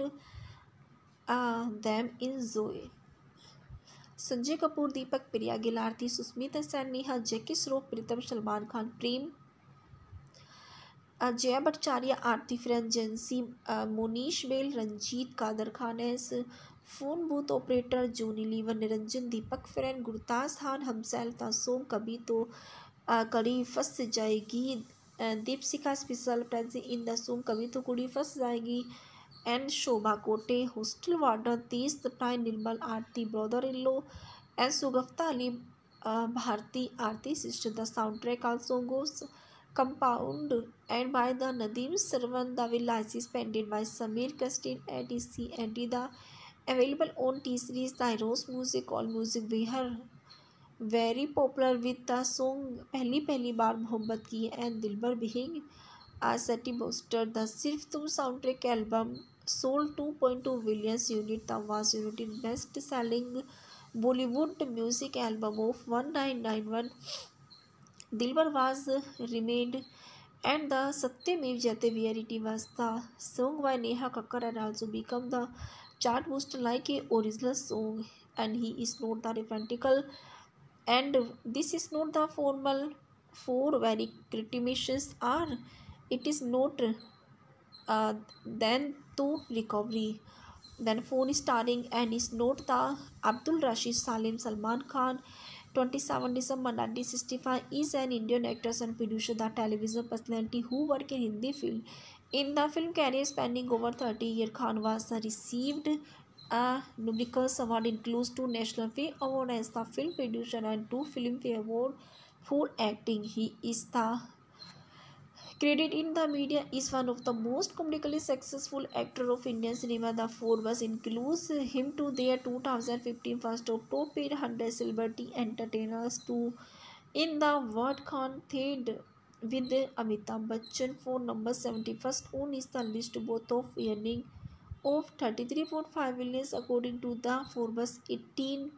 them in Zoe. Sanjay Kapoor, Deepak, Priya Gill, Aarti, Susmita Sen, Neha, Jackie Shroff, Preetham, Salman Khan, Prem Jaya Bhattacharya, Aarti French, Jency, Mohnish Behl, Ranjeet Kader Khan as phone booth operator, Johnny Lever, Niranjan, Deepak फ्रेन, गुरताज खान, हमसेल, तासोम, कभी तो कड़ी फंस जाएगी, Deepshikha special presence in the song कभी तो Kudi Phans Jayegi, and Shobha Khote, hostel warden, तीस तटाई, Nirmal, Aarti brother in law, and Shagufta Ali, Bharti Aarti sister. The soundtrack also goes compound and by the Nadeem Sarwan. The village is painted by Samir Kastin and DC and the available on T series the Rose Music. All music we are very popular with the song पहली पहली बार मोहब्बत की and Dilbar being a city booster. The सिर्फ तुम soundtrack album sold 2.2 billion unit. The was unit best selling Bollywood music album of 1991. Dilbar was remained and the Satyamev Jayate Reality was the song by Neha Kakkar and also become the chart booster like a original song, and he is not the referential, and this is not the formal for very criticisms are it is not then to recovery. Then phone starring and is not the Abdul Rashid Salim. Salman Khan 27 December 1965 is an Indian actor and producer, the television personality who work in Hindi film. In the film career spanning over 30 years, Khan was received a numerous award includes 2 National Film Award as the film producer and 2 Filmfare Award for acting. He is the credit in the media is one of the most commercially successful actor of Indian cinema. The Forbes includes him to their 2015 first of top paid 100 celebrity entertainers to in the world Khan third with Amitabh Bachchan for number 71st on is the list both of earning of 33.5 billion according to the Forbes 18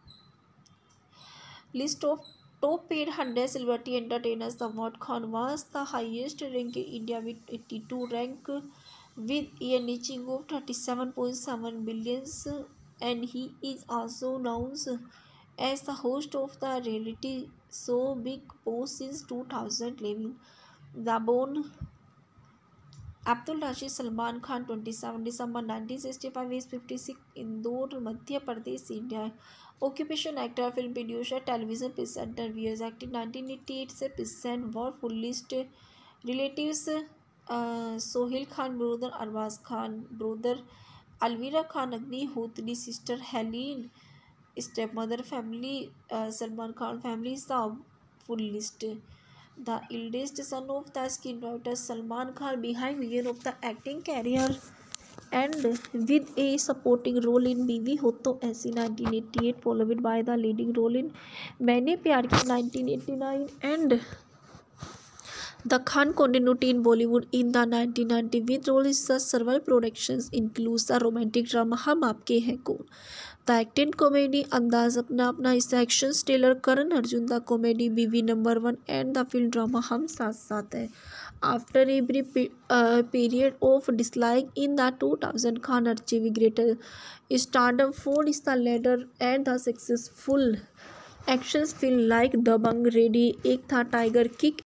list of top paid 100 celebrity entertainers. The award Khan was the highest rank in India with 82 rank with a reaching of 37.7 billions, and he is also known as the host of the reality show Big Boss since 2011. The born Abdul Rashid Salman Khan 27 December 1965 is 56 Indore, Madhya Pradesh, India. Occupation actor, film producer, television presenter, years active 1988 से present war full list. Relatives Sohail Khan brother, Arbaaz Khan brother, Alvira Khan Agnihotri sister, Helene stepmother, family Salman Khan family is the full list. The eldest son of the screenwriter Salman Khan behind year of the acting career and with a supporting role in बीवी हो तो ऐसी 1988 followed by the leading role in मैंने प्यार किया 1989 and the Khan continuity in Bollywood in the 1990 with roles in several productions includes the romantic drama हम आपके हैं कौन, the action comedy अंदाज अपना अपना इस action stellar Karan Arjun, the comedy Biwi number 1 and the film drama हम साथ साथ है. After a brief period of dislike in the 2000 Khan achieved greater stardom for is the latter and the successful action film like Dabangg, Ready, Ek Tha Tiger, kick